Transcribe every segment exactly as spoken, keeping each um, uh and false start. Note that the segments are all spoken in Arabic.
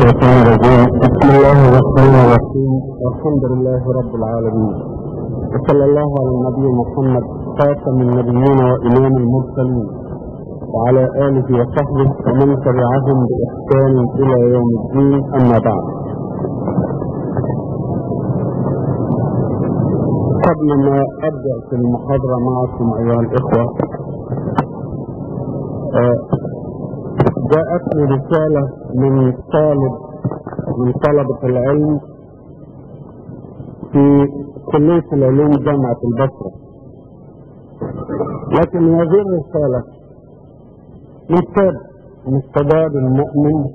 الشيطان الرجيم. بسم الله الرحمن الرحيم، والحمد لله رب العالمين، وصلى الله على النبي محمد خاتم النبيين وإمام المرسلين وعلى آله وصحبه ومن تبعهم بإحسان إلى يوم الدين. أما بعد، قبل ما أبدأ في المحاضرة معكم أيها الإخوة، آه جاءتني رسالة من طالب من طلبة العلم في كلية العلوم جامعة البصرة، لكن هذه الرسالة من الشباب المؤمن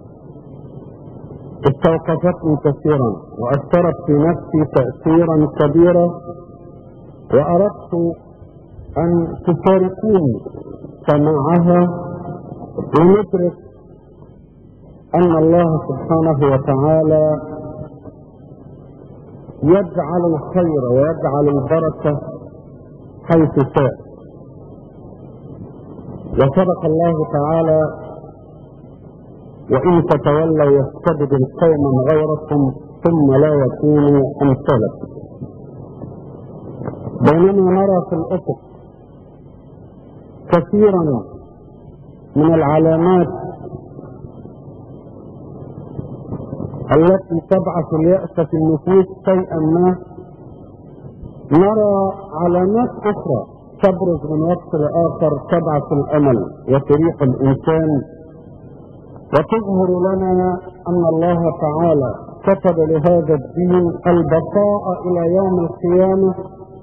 استوقفتني كثيرا وأثرت في نفسي تأثيرا كبيرا، وأردت أن تشاركوني سماعها وندرك أن الله سبحانه وتعالى يجعل الخير ويجعل البركة حيث شاء. وصدق الله تعالى: وإن تتولوا يستبدل قوما غيركم ثم لا يكونوا أمثالكم. بينما نرى في الأفق كثيرا من العلامات التي تبعث اليأس في النفوس شيئا ما، نرى علامات أخرى تبرز من وقت لآخر تبعث الأمل وتريح الإنسان، وتظهر لنا أن الله تعالى كتب لهذا الدين البقاء إلى يوم القيامة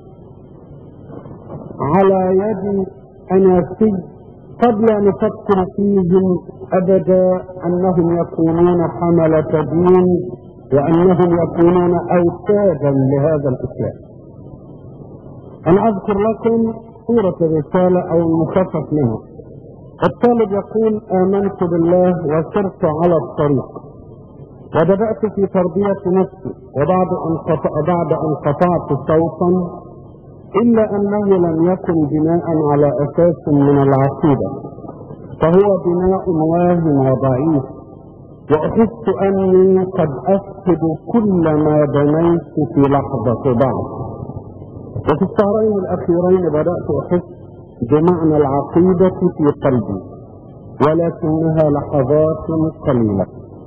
على يد أناسي قد لا نفكر فيهم أبدا أنهم يكونون حملة دين وأنهم يكونون أوتادا لهذا الإسلام. أنا أذكر لكم صورة الرسالة أو المخفف منها. الطالب يقول: آمنت بالله وسرت على الطريق وبدأت في تربية نفسي، وبعد أن قطع بعد أن قطعت صوتا إلا أنه لم يكن بناء على أساس من العقيدة، فهو بناء واهن وضعيف، وأحس أني قد أفقد كل ما بنيت في لحظة ضعف. وفي الشهرين الأخيرين بدأت أحس بمعنى العقيدة في قلبي، ولكنها لحظات قليلة.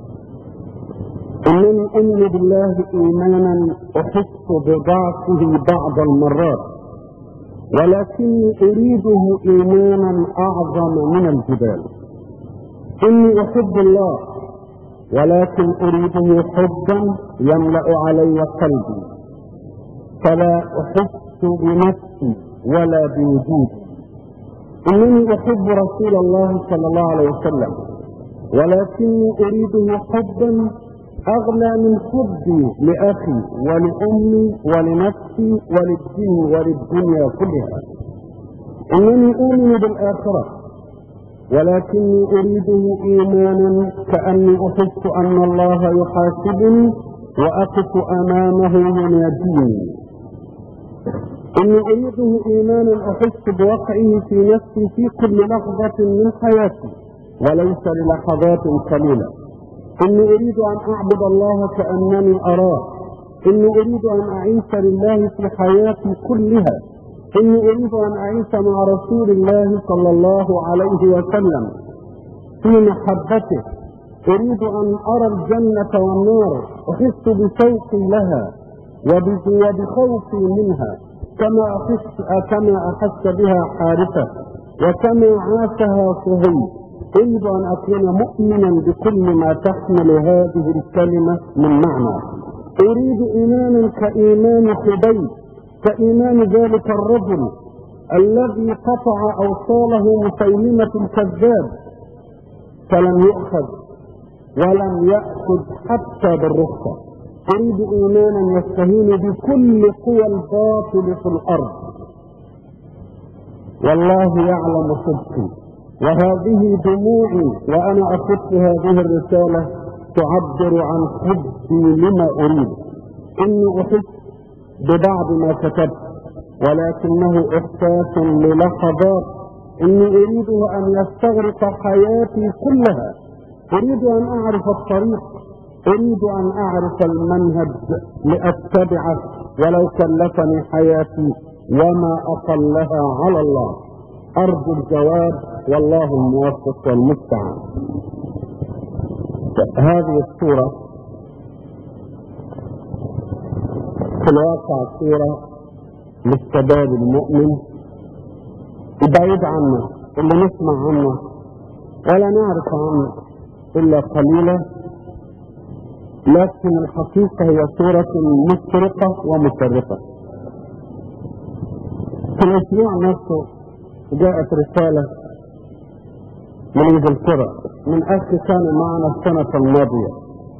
إنني أؤمن بالله إيمانا أحس بضعفه بعض المرات، ولكني أريده إيمانا أعظم من الجبال. إني أحب الله، ولكن أريده حبا يملأ علي قلبي، فلا أحس بنفسي ولا بوجودي. إنني أحب رسول الله صلى الله عليه وسلم، ولكني أريده حبا أغلى من حبي لأخي ولأمي ولنفسي وللدين وللدنيا كلها. إنني أؤمن بالآخرة، ولكني أريده إيمانا كأني أحس أن الله يحاسبني وأقف أمامه يناديني. إني أريده إيمانا أحس بوقعه في نفسي في كل لحظة من حياتي وليس للحظات قليلة. إني أريد أن أعبد الله كأنني أراه. إني أريد أن أعيش لله في حياتي كلها. إني أريد أن أعيش مع رسول الله صلى الله عليه وسلم في محبته. أريد أن أرى الجنة والنار، أحس بشوقي لها وبخوفي منها كما أحس كما أحس بها حارثة وكما عاشها صهيب. أريد أن أكون مؤمنا بكل ما تحمل هذه الكلمة من معنى. أريد إيمانا كإيمان خبيب، كإيمان ذلك الرجل الذي قطع أوصاله مسيلمة الكذاب فلم يؤخذ ولم يأخذ حتى بالرخصة. أريد إيمانا يستهين بكل قوى الباطل في الأرض، والله يعلم صدقي. وهذه دموعي وأنا أخذت هذه الرسالة تعبر عن حبي لما أريد. إني أحس ببعض ما كتبت، ولكنه إحساس للحظات. إني أريده أن يستغرق حياتي كلها أريد أن أعرف الطريق، أريد أن أعرف المنهج لأتبعه ولو كلفني حياتي وما أقلها على الله. أرجو الجواب والله الموفق والمستعان. هذه السورة في الواقع سورة للشباب المؤمن بعيد عنه، اللي نسمع عنه ولا نعرف عنه إلا قليلا، لكن الحقيقة هي سورة مشرقة ومشرقة. في الأسبوع نفسه جاءت رسالة من انجلترا من أخ كان معنا السنة الماضية،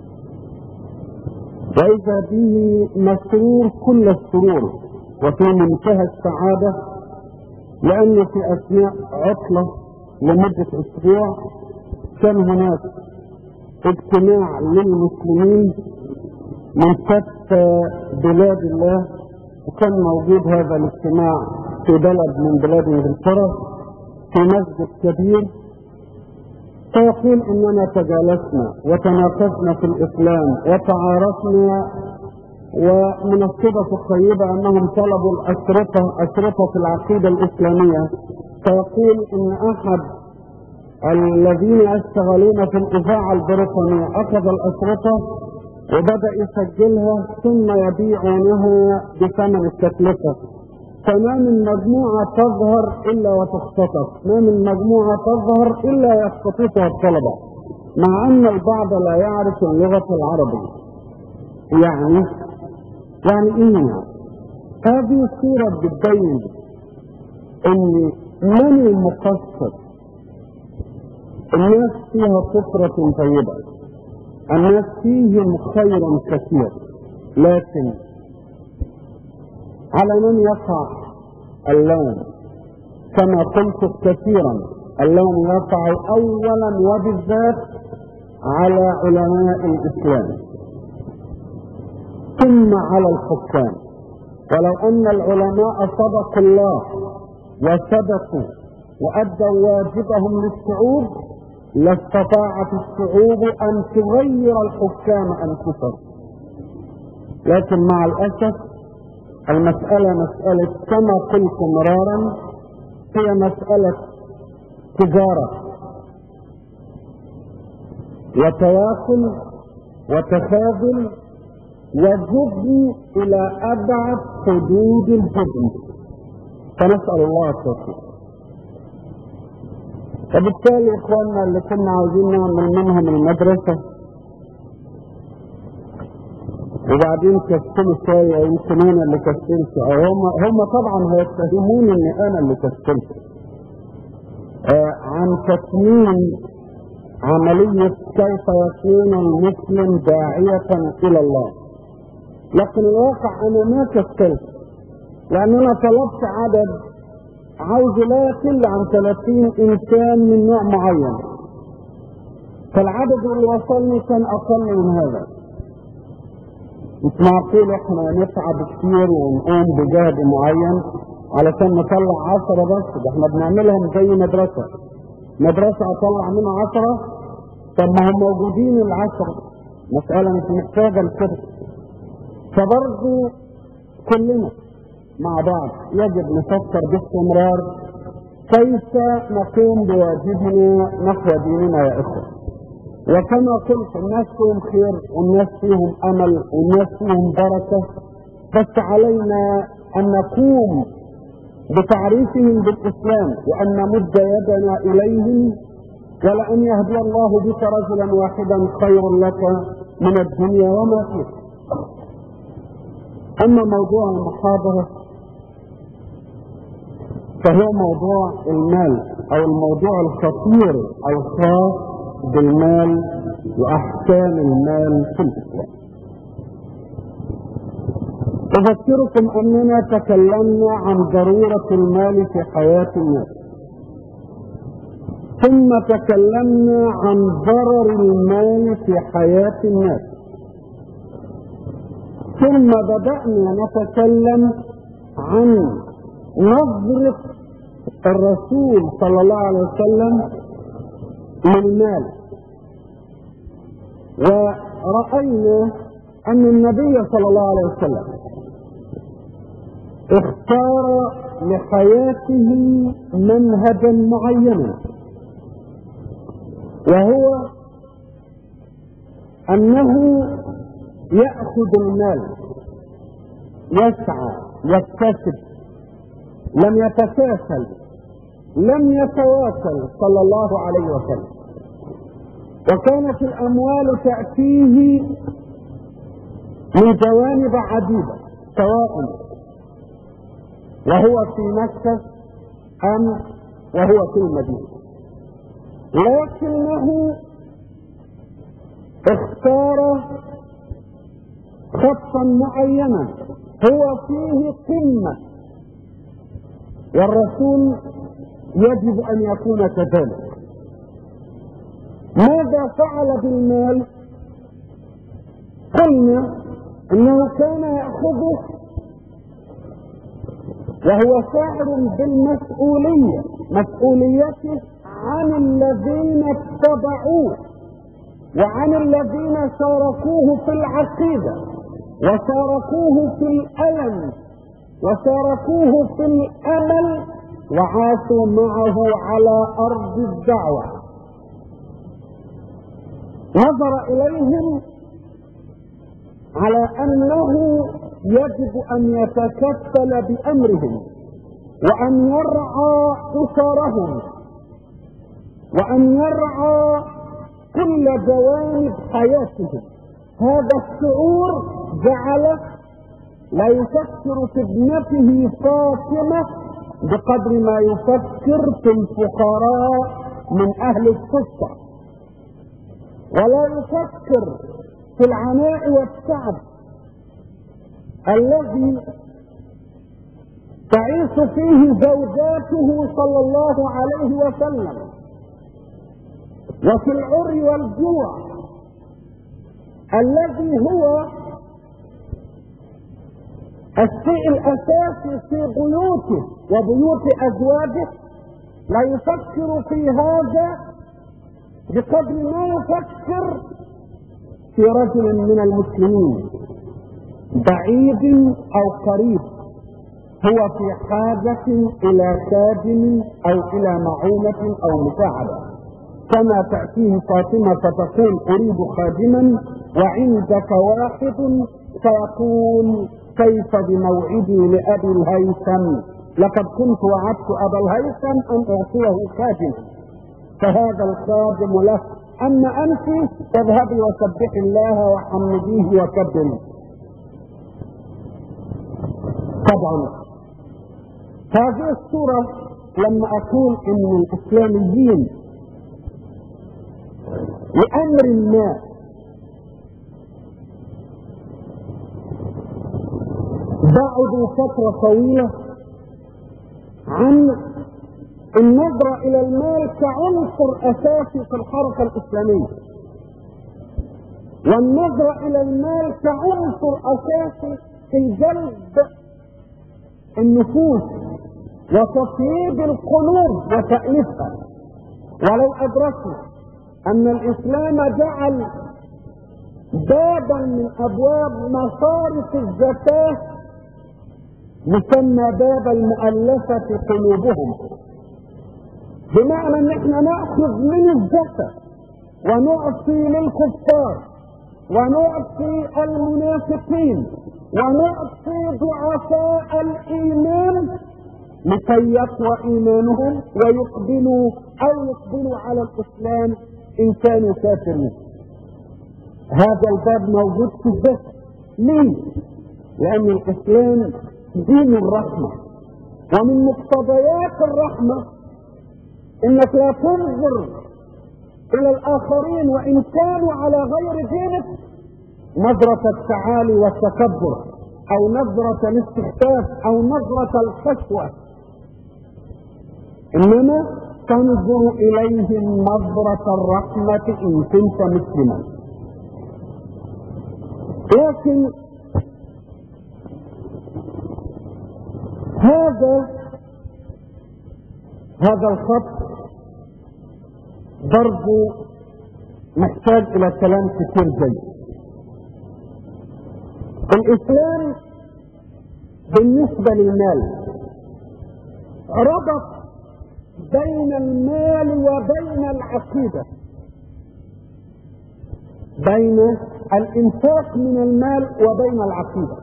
وإذا به مسرور كل السرور وفي منتهى السعادة، لأن في أثناء عطلة لمدة أسبوع كان هناك اجتماع للمسلمين من شتى بلاد الله، وكان موجود هذا الاجتماع في بلد من بلاد انجلترا في مسجد كبير. فيقول اننا تجالسنا وتناقشنا في الاسلام وتعارفنا، ومن الصدف الطيبه انهم طلبوا الاشرطه اشرطه العقيده الاسلاميه. فيقول ان احد الذين يشتغلون في الاذاعه البريطانيه اخذ الاشرطه وبدا يسجلها ثم يبيعونها بثمن التكلفه، فما من مجموعة تظهر إلا وتختطف، ما من مجموعة تظهر إلا يختطفها الطلبة، مع أن البعض لا يعرف اللغة العربية. يعني يعني إيه يعني؟ هذه الصورة بتبين إن من المقصر؟ الناس فيها فطرة طيبة، الناس فيهم خير كثير، لكن على من يقع اللوم؟ كما قلت كثيرا، اللوم يقع اولا وبالذات على علماء الاسلام ثم على الحكام. ولو ان العلماء صدقوا الله وصدقوا وادوا واجبهم للشعوب لاستطاعت الشعوب ان تغير الحكام انفسهم، لكن مع الاسف المسألة مسألة كما قلت مرارا، هي مسألة تجارة وتواصل وتخاذل وجبن إلى أبعد حدود الجبن، فنسأل الله التوفيق. وبالتالي إخواننا اللي كنا عاوزين نعمل منهم المدرسة وبعدين كسلوا شوية، يمكن انا اللي كسلت، هم هم طبعا هيتهمون ان انا اللي كسلت آه عن تكميل عملية كيف يكون المسلم داعية الى الله. لكن الواقع انا ما كسلت، لان انا طلبت عدد عاوز لا يقل عن ثلاثين انسان من نوع معين، فالعدد اللي وصلني كان اقل من هذا. مش معقول احنا نتعب كتير ونقوم بجهد معين علشان نطلع عشرة بس، ده احنا بنعملهم زي مدرسة مدرسة اطلع منها عشرة، طب ما هم موجودين العشرة، مسألة مش محتاجة لكده. فبرضه كلنا مع بعض يجب نفكر باستمرار كيف نقوم بواجبنا نحو ديننا يا اخوة. وكما قلت الناس فيهم خير والناس فيهم امل والناس فيهم بركة، بس علينا ان نقوم بتعريفهم بالاسلام وان نمد يدنا اليهم، ولان يهدي الله بك رجلا واحدا خير لك من الدنيا وما فيها. اما موضوع المحاضرة فهو موضوع المال او الموضوع الخطير الخاص بالمال واحكام المال في الاسلام. اذكركم اننا تكلمنا عن ضرورة المال في حياة الناس، ثم تكلمنا عن ضرر المال في حياة الناس، ثم بدأنا نتكلم عن نظرة الرسول صلى الله عليه وسلم للمال، ورأينا أن النبي صلى الله عليه وسلم اختار لحياته منهجا معينا، وهو أنه يأخذ المال، يسعى يكتسب، لم يتكاسل، لم يتواكل صلى الله عليه وسلم. وكانت الأموال تأتيه من جوانب عديدة، سواء وهو في مكة أم وهو في المدينة، لكنه اختار خطا معينا هو فيه قمة، والرسول يجب أن يكون كذلك. ماذا فعل بالمال؟ قلنا انه كان يأخذه وهو شاعر بالمسؤولية، مسؤوليته عن الذين اتبعوه وعن الذين شاركوه في العقيدة وشاركوه في الألم وشاركوه في الأمل وعاشوا معه على أرض الدعوة. نظر إليهم على أنه يجب أن يتكفل بأمرهم وأن يرعى أسرهم وأن يرعى كل جوانب حياتهم. هذا الشعور جعله لا يفكر في ابنته فاطمة بقدر ما يفكر في الفقراء من أهل الصفة، ولا يفكر في العناء والتعب الذي تعيش فيه زوجاته صلى الله عليه وسلم، وفي العري والجوع الذي هو الشيء الأساسي في بيوته وبيوت أزواجه. لا يفكر في هذا بقدر ما يفكر في رجل من المسلمين بعيد أو قريب هو في حاجة إلى خادم أو إلى معونة أو مساعدة، كما تأتيه فاطمة فتقول أريد خادما وعندك واحد، فيقول كيف بموعدي لأبي الهيثم، لقد كنت وعدت أبا الهيثم أن أعطيه خادما، فهذا الخادم له. أما أنت تذهبي وسبحي الله وحمديه وكبري. طبعا هذه الصورة لما أقول إن الإسلاميين لأمر ما بعدوا فترة طويلة عن النظرة إلى المال كعنصر أساسي في الحركة الإسلامية، والنظرة إلى المال كعنصر أساسي في جلب النفوس وتصييد القلوب وتأليفها. ولو أدركنا أن الإسلام جعل بابا من أبواب مصارف الزكاة يسمى باب المؤلفة قلوبهم، بمعنى ان احنا نأخذ من الزكاة ونعطي للكفار ونعطي المنافقين ونعطي ضعفاء الإيمان لكي يقوى إيمانهم ويقبلوا أو يقبلوا على الإسلام إن كانوا كافرين. هذا الباب موجود في الزكاة. ليه؟ لأن الإسلام دين الرحمة، ومن مقتضيات الرحمة انك لا تنظر الى الاخرين وان كانوا على غير دينك نظرة التعالي والتكبر او نظرة الاستخفاف او نظرة الخشوة، انما تنظر اليهم نظرة الرحمة ان كنت مسلما. لكن هذا هذا الخط ضرب محتاج الى كلام كتير جيد. الاسلام بالنسبة للمال ربط بين المال وبين العقيدة، بين الانفاق من المال وبين العقيدة.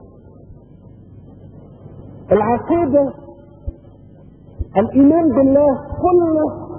العقيدة الايمان بالله كله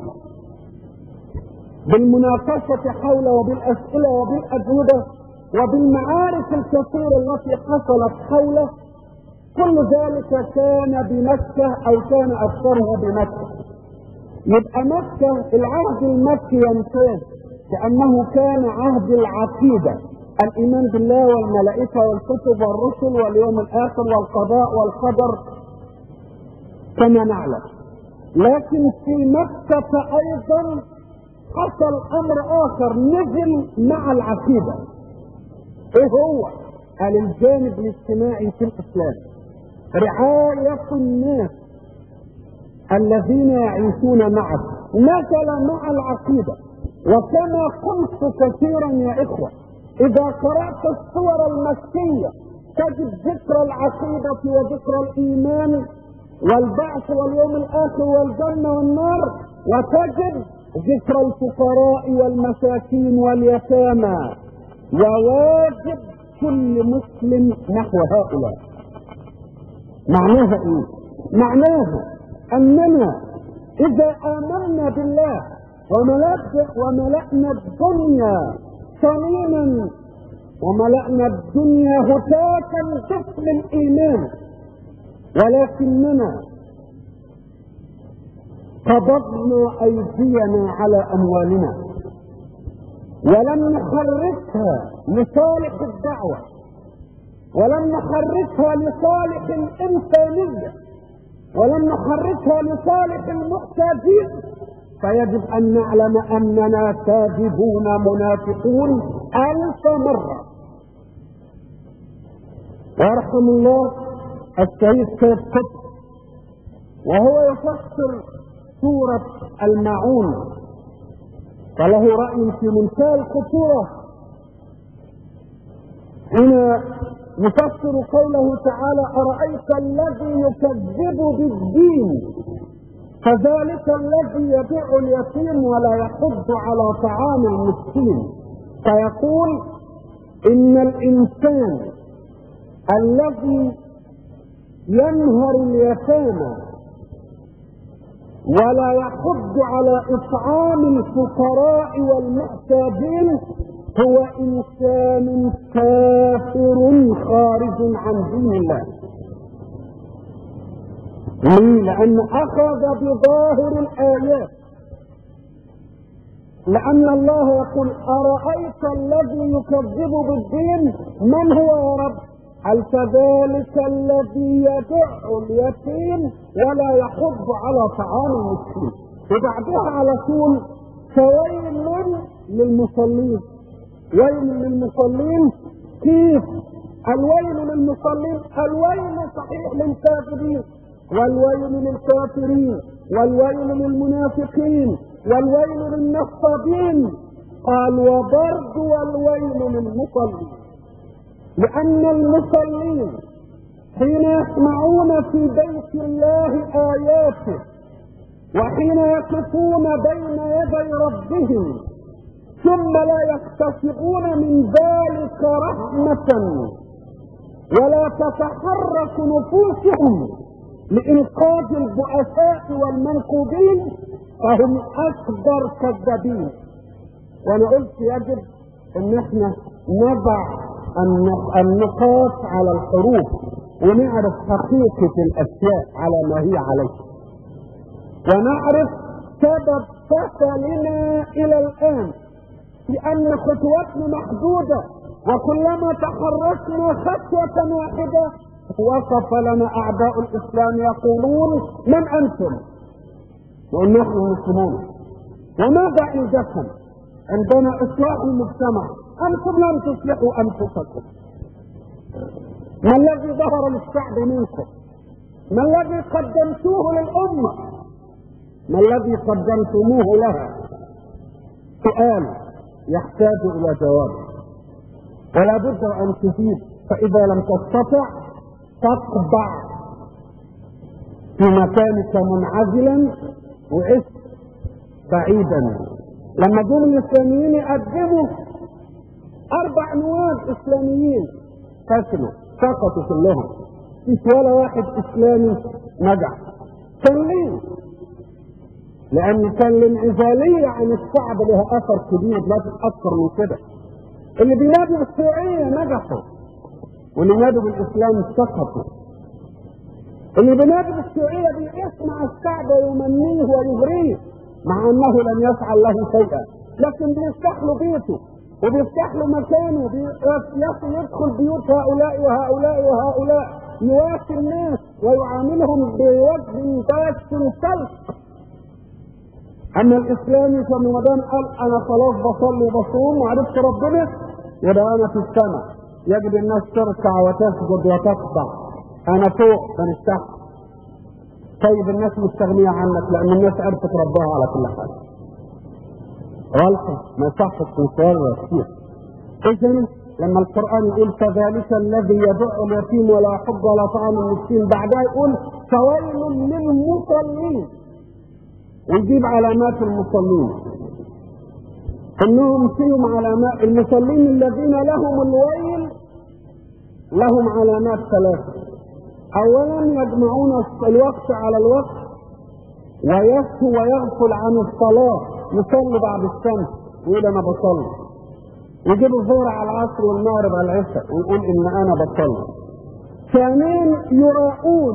بالمناقشة حوله وبالاسئلة وبالاجوبة وبالمعارف الكثيرة التي حصلت حوله، كل ذلك كان بمكة او كان اكثره بمكة. يبقى مكة العهد المكي يمتاز كأنه كان عهد العقيدة، الايمان بالله والملائكة والكتب والرسل واليوم الاخر والقضاء والقدر كما نعلم. لكن في مكة ايضا حصل امر اخر نزل مع العقيدة. ايه هو؟ قال الجانب الاجتماعي في الاسلام، رعاية الناس الذين يعيشون معه، نزل مع العقيدة. وكما قلت كثيرا يا اخوة، اذا قرأت السور المكية تجد ذكر العقيدة وذكر الايمان والبعث واليوم الاخر والجنة والنار، وتجد ذكر الفقراء والمساكين واليتامى، وواجب كل مسلم نحو هؤلاء. معناها ايه؟ معناها اننا اذا امنا بالله وملأنا الدنيا صميما وملأنا الدنيا هتافا باسم الايمان، ولكننا قبضنا ايدينا على اموالنا ولم نحركها لصالح الدعوة ولم نحركها لصالح الانسانية ولم نحركها لصالح المحتاجين، فيجب ان نعلم اننا كاذبون منافقون الف مرة. ويرحم الله الشهيد سيد قطب وهو يفسر سورة الماعون فله رأي في منتهى الخطورة حين يفسر قوله تعالى: أرأيت الذي يكذب بالدين فذلك الذي يبيع اليتيم ولا يحض على طعام المسكين. فيقول إن الإنسان الذي ينهر اليتامى ولا يحض على إطعام الفقراء والمحتاجين هو إنسان كافر خارج عن دين الله. ليه؟ لأن أخذ بظاهر الآيات، لأن الله يقول: أرأيت الذي يكذب بالدين من هو يا رب؟ هل كذلك الذي يدع اليتيم ولا يحض على طعام المسكين. وبعدها على طول: فويل للمصلين. ويل للمصلين كيف؟ الويل للمصلين، الويل صحيح للكافرين، والويل للكافرين، والويل للمنافقين، والويل للنصابين. قال: وبرد والويل للمصلين، لأن المصلين حين يسمعون في بيت الله آياته وحين يقفون بين يدي ربهم ثم لا يكتسبون من ذلك رحمة ولا تتحرك نفوسهم لإنقاذ البؤساء والمنكوبين فهم أكبر كذابين. وأنا قلت يجب أن احنا نضع النقاط على الحروف ونعرف حقيقة الأشياء على ما هي عليه، ونعرف سبب فشلنا إلى الآن، لأن خطوتنا محدودة، وكلما تحركنا خطوة واحدة وصف لنا أعداء الإسلام يقولون: من أنتم؟ نقول: نحن المسلمون. وماذا عندكم؟ عندنا إصلاح المجتمع. أنتم لم تصلحوا أنفسكم. ما الذي ظهر للشعب منكم؟ ما الذي قدمتوه للأمة؟ ما الذي قدمتموه لها؟ سؤال: يحتاج الى جواب، ولا بد ان تفيد. فاذا لم تستطع تقبع في مكانك منعزلا وعشت بعيدا. لما جم الاسلاميين يقدموا اربع نواب اسلاميين فشلوا، سقطوا كلهم، مفيش ولا واحد اسلامي نجح. كان ليه؟ لان كان الانعزاليه عن الشعب لها اثر كبير، لازم اكثر من كده. اللي بينادوا بالشيوعيه نجحوا، واللي نادوا بالاسلام سقطوا. اللي بينادوا بالشيوعيه بيسمع الشعب ويمنيه ويغريه مع انه لم يفعل له شيئا، لكن بيفتح له بيته وبيفتح له مكانه، يدخل بيوت هؤلاء وهؤلاء وهؤلاء، يواسي الناس ويعاملهم بوجه باش سلق. اما الاسلامي فما دام قال انا خلاص بصلي وبصوم وعرفت ربنا يبقى انا في السماء، يجب الناس تركع وتسجد وتخضع، انا فوق انا تحت. طيب الناس مستغنيه عنك لان الناس عرفت ربها على كل حال. غلطه، ما يصحش تنسى كتير. اذا لما القران يقول كذلك الذي يدع اليتيم ولا يحض على طعام المسكين، بعدها يقول فويل للمصلين، ويجيب علامات المصلين انهم فيهم علامات. المصلين الذين لهم الويل لهم علامات ثلاثه. اولا يجمعون الوقت على الوقت ويسهو ويغفل عن الصلاه، يصلي بعد الشمس ويقول انا بصلي، يجيب الظهر على العصر والمغرب على العشاء ويقول ان انا بصلي. ثانيا يراؤون،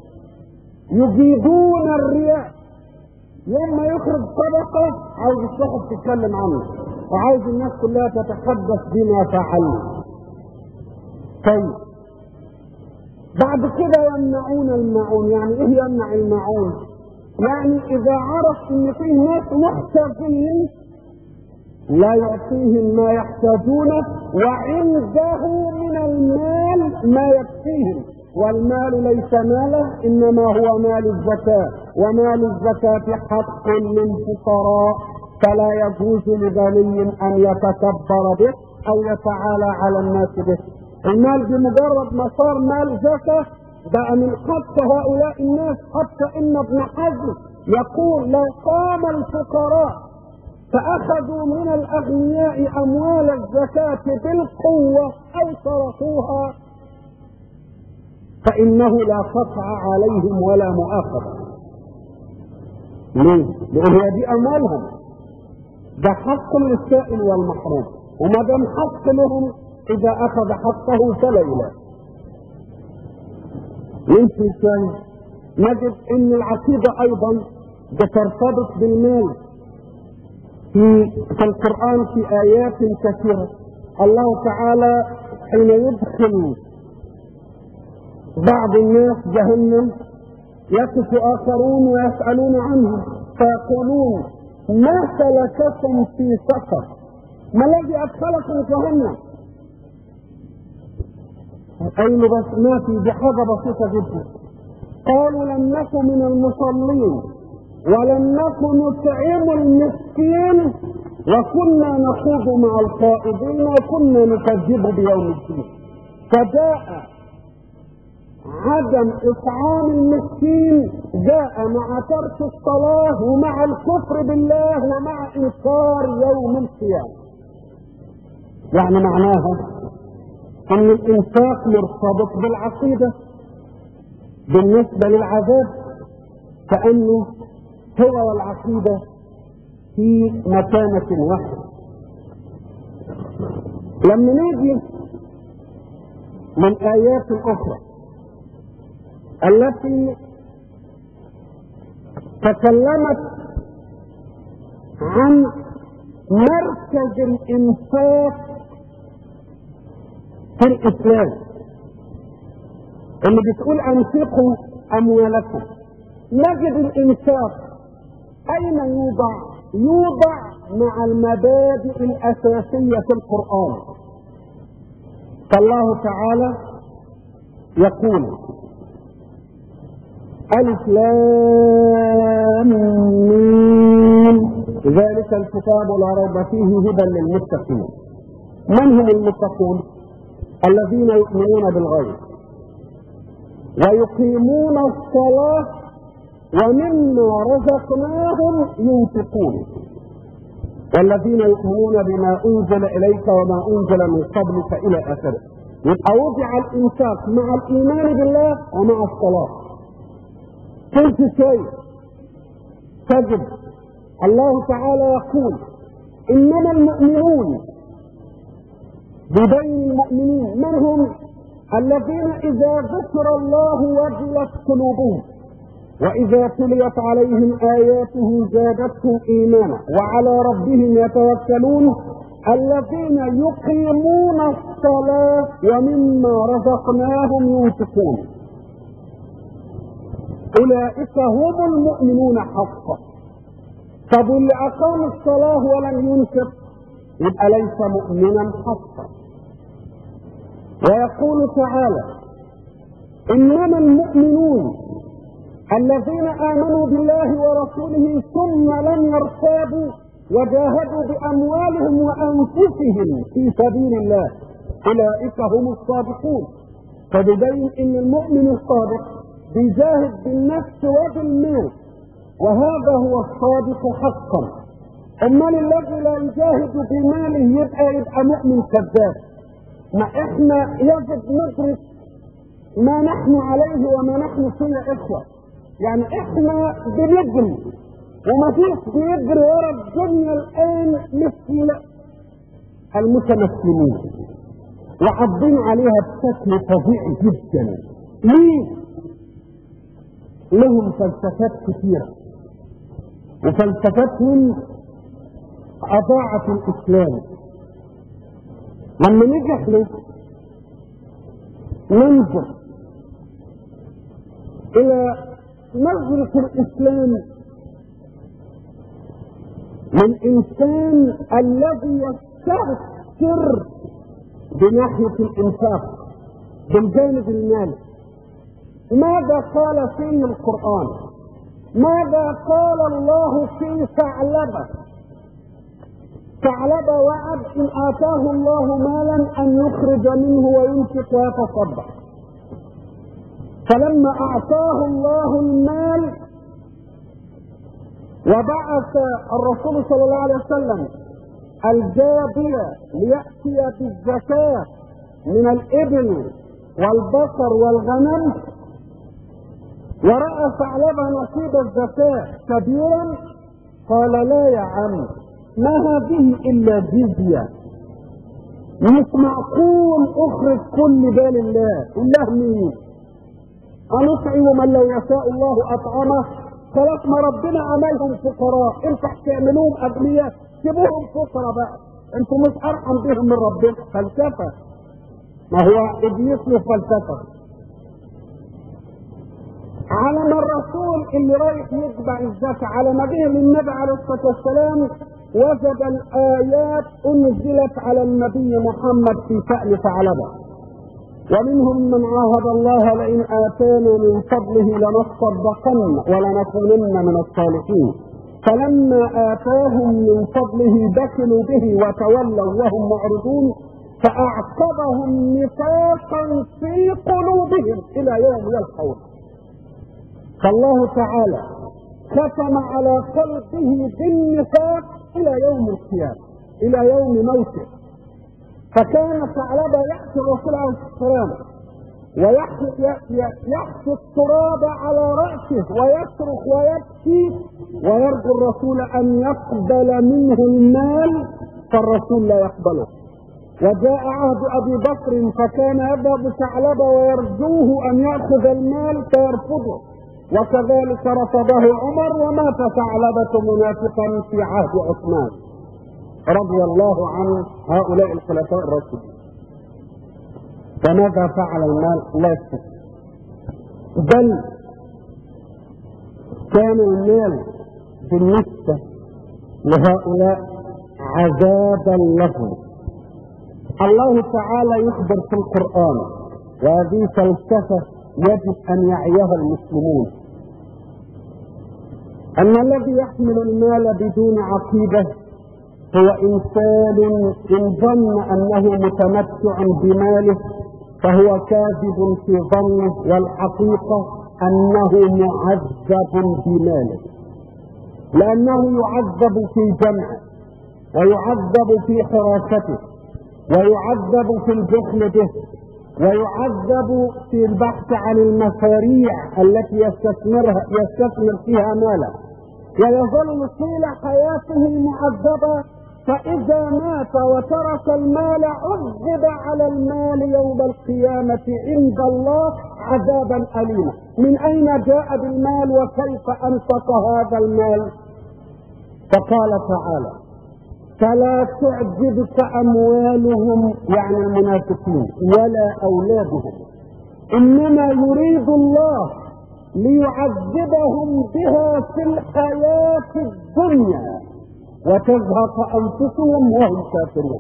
يجيبون الرياء، يوم ما يخرج صدقه عاوز الصحف تتكلم عنه وعاوز الناس كلها تتحدث بما فعل. طيب بعد كده يمنعون الماعون. يعني ايه يمنع الماعون؟ يعني اذا عرف ان في ناس محتاجين لا يعطيهم ما يحتاجونه، وعنده من المال ما يكفيهم، والمال ليس ماله انما هو مال الزكاة، ومال الزكاة حق للفقراء، فلا يجوز لغني ان يتكبر به او يتعالى على الناس به. المال بمجرد ما صار مال زكاة بقى من حق هؤلاء الناس، حتى ان ابن حزم يقول لو قام الفقراء فاخذوا من الاغنياء اموال الزكاة بالقوة او صرفوها فانه لا قطع عليهم ولا مؤاخذة. ليه؟ لان هي دي اموالهم، ده حق للسائل والمحروم، وما دام حق لهم اذا اخذ حقه فلا يلام. يمشي ثاني نجد ان العقيدة ايضا بترتبط بالمال. في في القرآن في ايات كثيرة الله تعالى حين يدخل بعض الناس جهنم يقف اخرون ويسألون عنهم فيقولون ما سلككم في سقر؟ ما الذي ادخلكم جهنم؟ قالوا بس ما في، دي حاجة بسيطة جدا. قالوا لم نكن من المصلين ولم نكن نطعم المسكين وكنا نخوض مع الخائضين وكنا نكذب بيوم الدين. فجاء عدم اطعام المسكين جاء مع ترك الصلاة ومع الكفر بالله ومع انكار يوم القيامة. يعني معناها ان الانفاق مرتبط بالعقيدة بالنسبة للعذاب، كأنه هو والعقيدة في مكانة واحدة. لما نيجي من آيات أخرى التي تكلمت عن مركز الإنفاق في الإسلام، اللي بتقول أنفقوا أموالكم، نجد الإنفاق أين يوضع؟ يوضع مع المبادئ الأساسية في القرآن. فالله تعالى يقول ألف لام ميم ذلك الكتاب لا ريب فيه هدى للمتقين. من هم المتقون؟ الذين يؤمنون بالغيب ويقيمون الصلاة ومما رزقناهم ينفقون، والذين يؤمنون بما أنزل إليك وما أنزل من قبلك إلى آخره. يبقى وضع الإنفاق مع الإيمان بالله ومع الصلاة. كل شيء تجد الله تعالى يقول إنما المؤمنون ببين المؤمنين من هم؟ الذين إذا ذكر الله وجلت قلوبهم وإذا تليت عليهم آياته زادتهم إيمانا وعلى ربهم يتوكلون، الذين يقيمون الصلاة ومما رزقناهم ينفقون. أولئك هم المؤمنون حقا. طب اللي أقام الصلاة ولم ينفق يبقى ليس مؤمنا حقا. ويقول تعالى إنما المؤمنون الذين آمنوا بالله ورسوله ثم لم يرتابوا وجاهدوا بأموالهم وأنفسهم في سبيل الله أولئك هم الصادقون. فبدين إن المؤمن الصادق بيجاهد بالنفس وبالمال، وهذا هو الصادق حقا. أما الذي لا يجاهد بماله يبقى يبقى مؤمن كذاب. ما احنا يجب ندرس ما نحن عليه وما نحن فيه إخوة. يعني احنا بنجري وما فيش بيجري ورا الدنيا الآن مثل المتمثلين وعضين عليها بشكل فظيع جدا. ليه؟ لهم فلسفات كثيرة وفلسفتهم أضاعت الإسلام. لما نيجي احنا ننظر إلى نظرة الإسلام للإنسان الذي يستهتر بناحية الإنفاق بالجانب المالي، ماذا قال فيه القرآن؟ ماذا قال الله في ثعلبة؟ ثعلبة وعد إن آتاه الله مالا أن يخرج منه وينفق ويتصدق، فلما أعطاه الله المال وبعث الرسول صلى الله عليه وسلم الجابية ليأتي بالزكاة من الإبل والبقر والغنم، ورأى ثعلبة نصيب الزكاة كبيرا قال لا يا عم، ما هذه إلا جزية، مش معقول أخرج كل ده لله. الله مين؟ أنطعم من لو يشاء الله أطعمه. خلاص ما ربنا عملهم فقراء، انتوا هتعملوهم أغنياء، سيبوهم فقراء بقى، انتوا مش أرحم بهم من ربنا. فلسفة، ما هو إبليس له فلسفة. على ما الرسول اللي رايح يتبع الزكاة على ما جه للنبي عليه الصلاة والسلام وجد الآيات أنزلت على النبي محمد في شأن ثعلبة، ومنهم من عاهد الله لئن آتانا من فضله لنصدقن ولنكونن من الصالحين، فلما آتاهم من فضله بخلوا به وتولوا وهم معرضون فأعقبهم نفاقا في قلوبهم إلى يوم يلقونه. فالله تعالى ختم على قلبه بالنفاق إلى يوم القيامة، إلى يوم موته. فكان ثعلبة يأتي الرسول عليه السلام ويحث التراب على رأسه ويصرخ ويبكي ويرجو الرسول أن يقبل منه المال، فالرسول لا يقبله. وجاء عهد أبي بكر فكان يذهب ثعلبة ويرجوه أن يأخذ المال فيرفضه، وكذلك رفضه عمر، ومات ثعلبة منافقا في عهد عثمان رضي الله عن هؤلاء الخلفاء الراشدين. فماذا فعل المال؟ لا يستطيع، بل كان المال بالنسبة لهؤلاء عذابا لهم. الله تعالى يخبر في القرآن، وهذه فلسفة يجب أن يعيها المسلمون، أن الذي يحمل المال بدون عقيدة هو إنسان إن ظن أنه متمتع بماله فهو كاذب في ظنه، والحقيقة أنه معذب بماله، لأنه يعذب في جمعه، ويعذب في حراسته، ويعذب في البخل به، ويعذب في البحث عن المشاريع التي يستثمرها يستثمر فيها ماله، ويظل طيل حياته معذبا. فإذا مات وترك المال عذب على المال يوم القيامة عند الله عذابا أليما. من أين جاء بالمال وكيف أنفق هذا المال؟ فقال تعالى: فلا تعجبك أموالهم، يعني المنافقين، ولا أولادهم، إنما يريد الله ليعذبهم بها في الحياة الدنيا وتزهق أنفسهم وهم كافرون.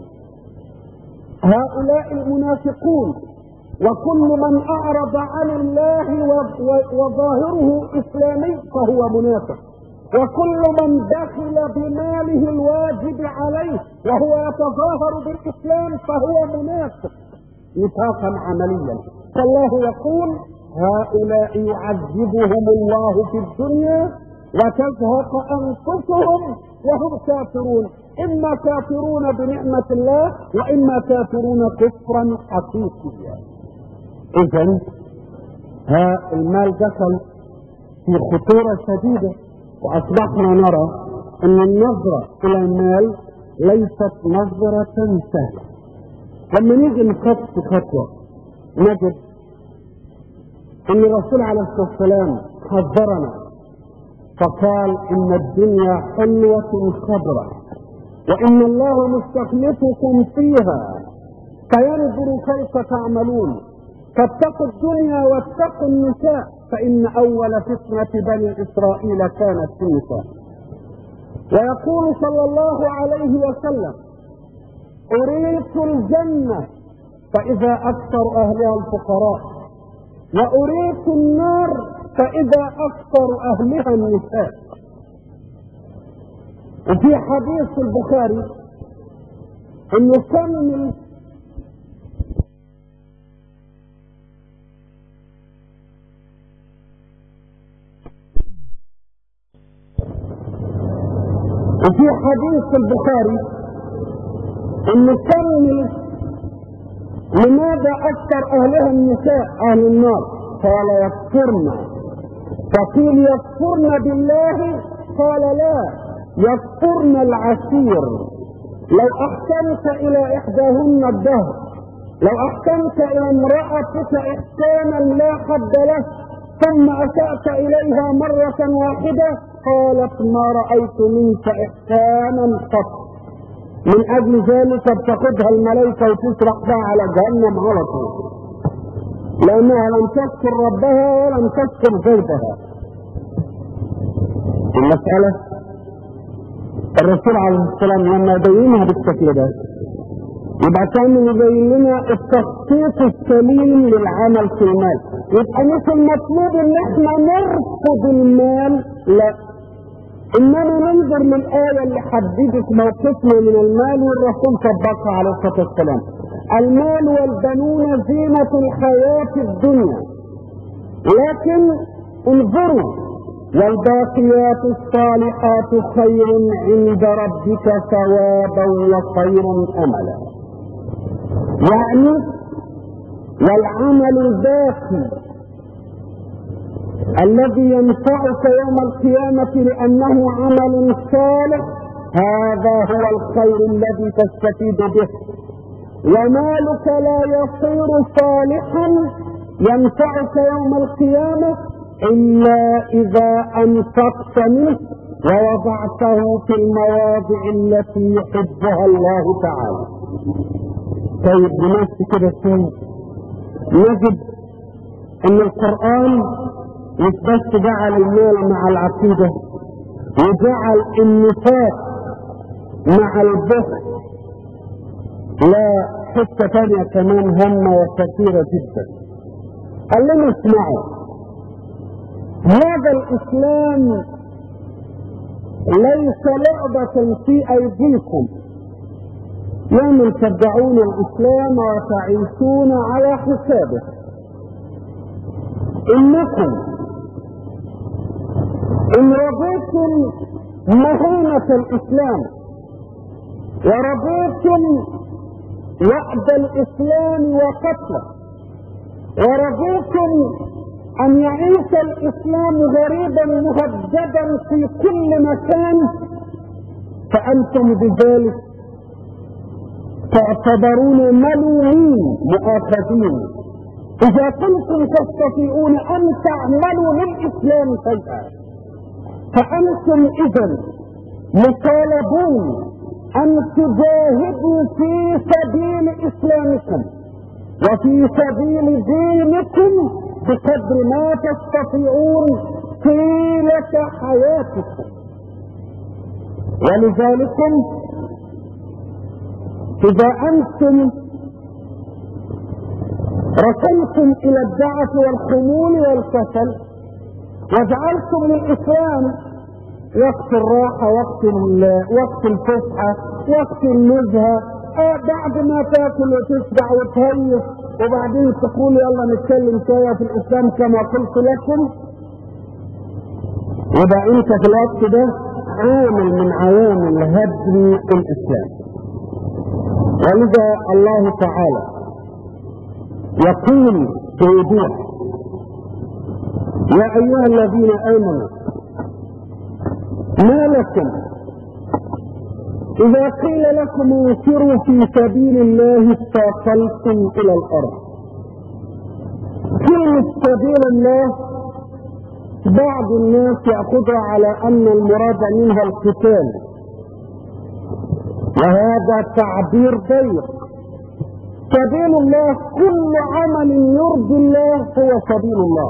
هؤلاء المنافقون، وكل من أعرض عن الله وظاهره إسلامي فهو منافق، وكل من دخل بماله الواجب عليه وهو يتظاهر بالإسلام فهو منافق نفاقا عمليا. فالله يقول: هؤلاء يعذبهم الله في الدنيا وتزهق أنفسهم وهم كافرون، إما كافرون بنعمة الله وإما كافرون كفرا حقيقيا. إذن ها المال دخل في خطورة شديدة، وأصبحنا نرى أن النظرة إلى المال ليست نظرة سهلة. لما نيجي نخطو خطوة نجد أن الرسول عليه الصلاة والسلام حذرنا فقال: إن الدنيا حلوة خضراء، وإن الله مستخلفكم فيها فينظر كيف تعملون، فاتقوا الدنيا واتقوا النساء، فإن أول فتنة بني إسرائيل كانت في النساء. ويقول صلى الله عليه وسلم: أريت الجنة فإذا أكثر أهلها الفقراء، وأريت النار فإذا أكثر أهلها النساء. وفي حديث البخاري أن يكمل وفي حديث البخاري أن يكمل لماذا أكثر أهلها النساء أهل النار؟ قال: يكفرن. فقيل: يكفرن بالله؟ قال: لا، يكفرن العشير. لو أحسنت إلى إحداهن الدهر، لو أحسنت إلى امرأتك إحسانا لا حد له، ثم أسأت إليها مرة واحدة، قالت: ما رأيت منك إحسانا قط. من أجل ذلك بتاخدها الملائكة وتسرق بها على جهنم على طول، لأنها لم تذكر ربها ولم تذكر زوجها. المسألة الرسول عليه السلام لما يبينها بالشكل ده يبقى كان يبين لنا التخطيط السليم للعمل في المال. يبقى مش المطلوب ان احنا نرفض المال، لا، انما ننظر للآية اللي حددت موقفنا من المال والرسول طبقها عليه الصلاة والسلام: المال والبنون زينة الحياة الدنيا، لكن انظروا: والباقيات الصالحات خير عند ربك ثوابا وخير املا. يعني والعمل الباقي الذي ينفعك يوم القيامة لأنه عمل صالح، هذا هو الخير الذي تستفيد به. ومالك لا يصير صالحا ينفعك يوم القيامة إلا إذا أنفقت منه ووضعته في المواضع التي يحبها الله تعالى. طيب بنفس كده فيه نجد أن القرآن مش بس جعل المال مع العقيدة، وجعل النفاق مع البخل، لا، حتة تانية كمان هامة وكثيرة جدا. قال لنا اسمعوا: هذا الإسلام ليس لعبة في ايديكم، يوم تدعون الاسلام وتعيشون على حسابه. انكم ان رضيتم مهانة الاسلام ورضيتم وعد الاسلام وقتله ورضيتم ان يعيش الاسلام غريبا مهددا في كل مكان، فانتم بذلك تعتبرون ملومين مؤاخذين اذا كنتم تستطيعون ان تعملوا للاسلام شيئا، فانتم اذا مطالبون ان تجاهدوا في سبيل اسلامكم وفي سبيل دينكم بقدر ما تستطيعون طيلة حياتكم. ولذلك اذا انتم ركنتم الى الدعة والخمول والكسل وجعلتم للاسلام وقت الراحة، وقت وقت الفسحة، وقت النزهة، آه بعد ما تاكل وتشبع وتهيس وبعدين تقول يلا نتكلم شوية في الاسلام كما قلت لكم، يبقى انت في الوقت ده عامل من عوامل هدم الاسلام. ولذا الله تعالى يقول في وضوح: يا ايها الذين امنوا ما لكم اذا قيل لكم انفروا في سبيل الله اثاقلتم الى الارض. كلمة سبيل الله بعض الناس يأخذها على ان المراد منها القتال، وهذا تعبير ضيق. سبيل الله كل عمل يرضي الله هو سبيل الله.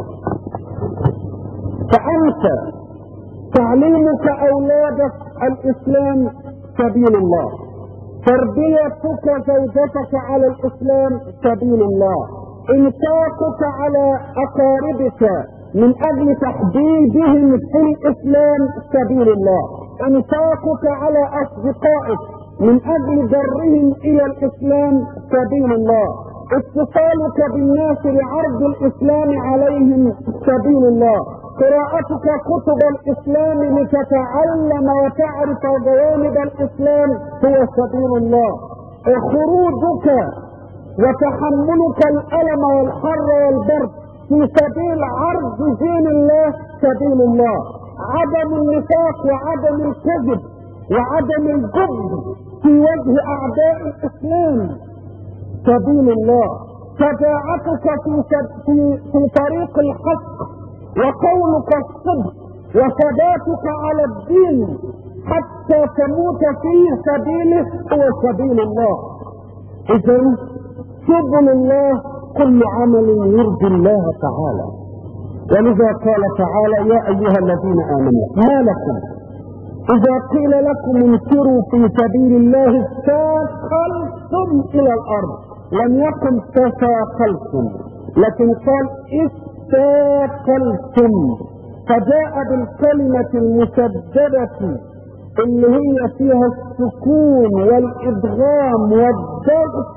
فأنت تعليمك أولادك الإسلام سبيل الله، تربيتك زوجتك على الإسلام سبيل الله، إنفاقك على أقاربك من أجل تحبيبهم في الإسلام سبيل الله، إنفاقك على أصدقائك من أجل جرهم إلى الإسلام سبيل الله، اتصالك بالناس لعرض الإسلام عليهم سبيل الله، قراءتك كتب الإسلام لتتعلم وتعرف جوانب الإسلام هو سبيل الله، خروجك وتحملك الألم والحر والبرد في سبيل عرض دين الله سبيل الله، عدم النفاق وعدم الكذب وعدم الجبن في وجه أعداء الإسلام سبيل الله، شجاعتك في, في, في طريق الحق وقولك الصدق وثباتك على الدين حتى تموت في سبيله هو سبيل الله. إذن سبل الله كل عمل يرضي الله تعالى. ولذا قال تعالى: يا أيها الذين آمنوا ما لكم إذا قيل لكم انفروا في سبيل الله اثاقلتم إلى الأرض. لم يقل تثاقلتم، لكن قال اثاقلتم، فجاء بالكلمة المشددة اللي هي فيها السكون والإدغام والضغط،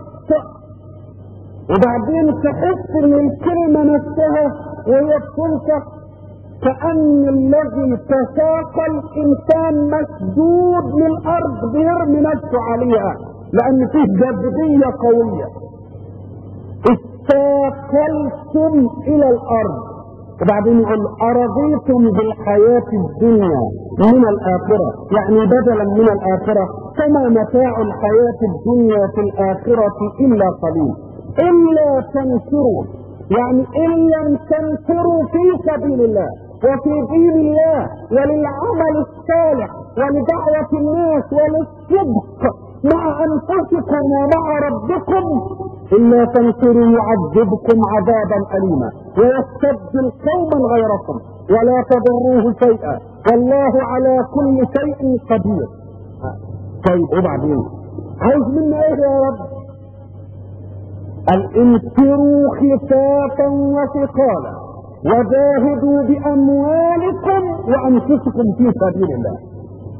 وبعدين تحس ان الكلمة نفسها وهي بتنطق كأن الذي تثاقل إنسان مسدود للأرض بيرمي نفسه عليها، لأن فيه جاذبية قوية. اثاقلتم إلى الأرض، وبعدين يقول أرضيتم بالحياة الدنيا من الآخرة، يعني بدلا من الآخرة، فما متاع الحياة الدنيا في الآخرة إلا قليل. إلا تنصروا، يعني إن لم تنصروا في سبيل الله وفي دين الله وللعمل الصالح ولدعوة الناس وللصدق مع أنفسكم ومع ربكم، إلا تنصروا يعذبكم عذابا أليما ويستبدل قوما غيركم ولا تضروه شيئا والله على كل شيء قدير. طيب وبعدين عايز منا ايه يا رب؟ انفروا خفافا وثقالا وجاهدوا باموالكم وانفسكم في سبيل الله.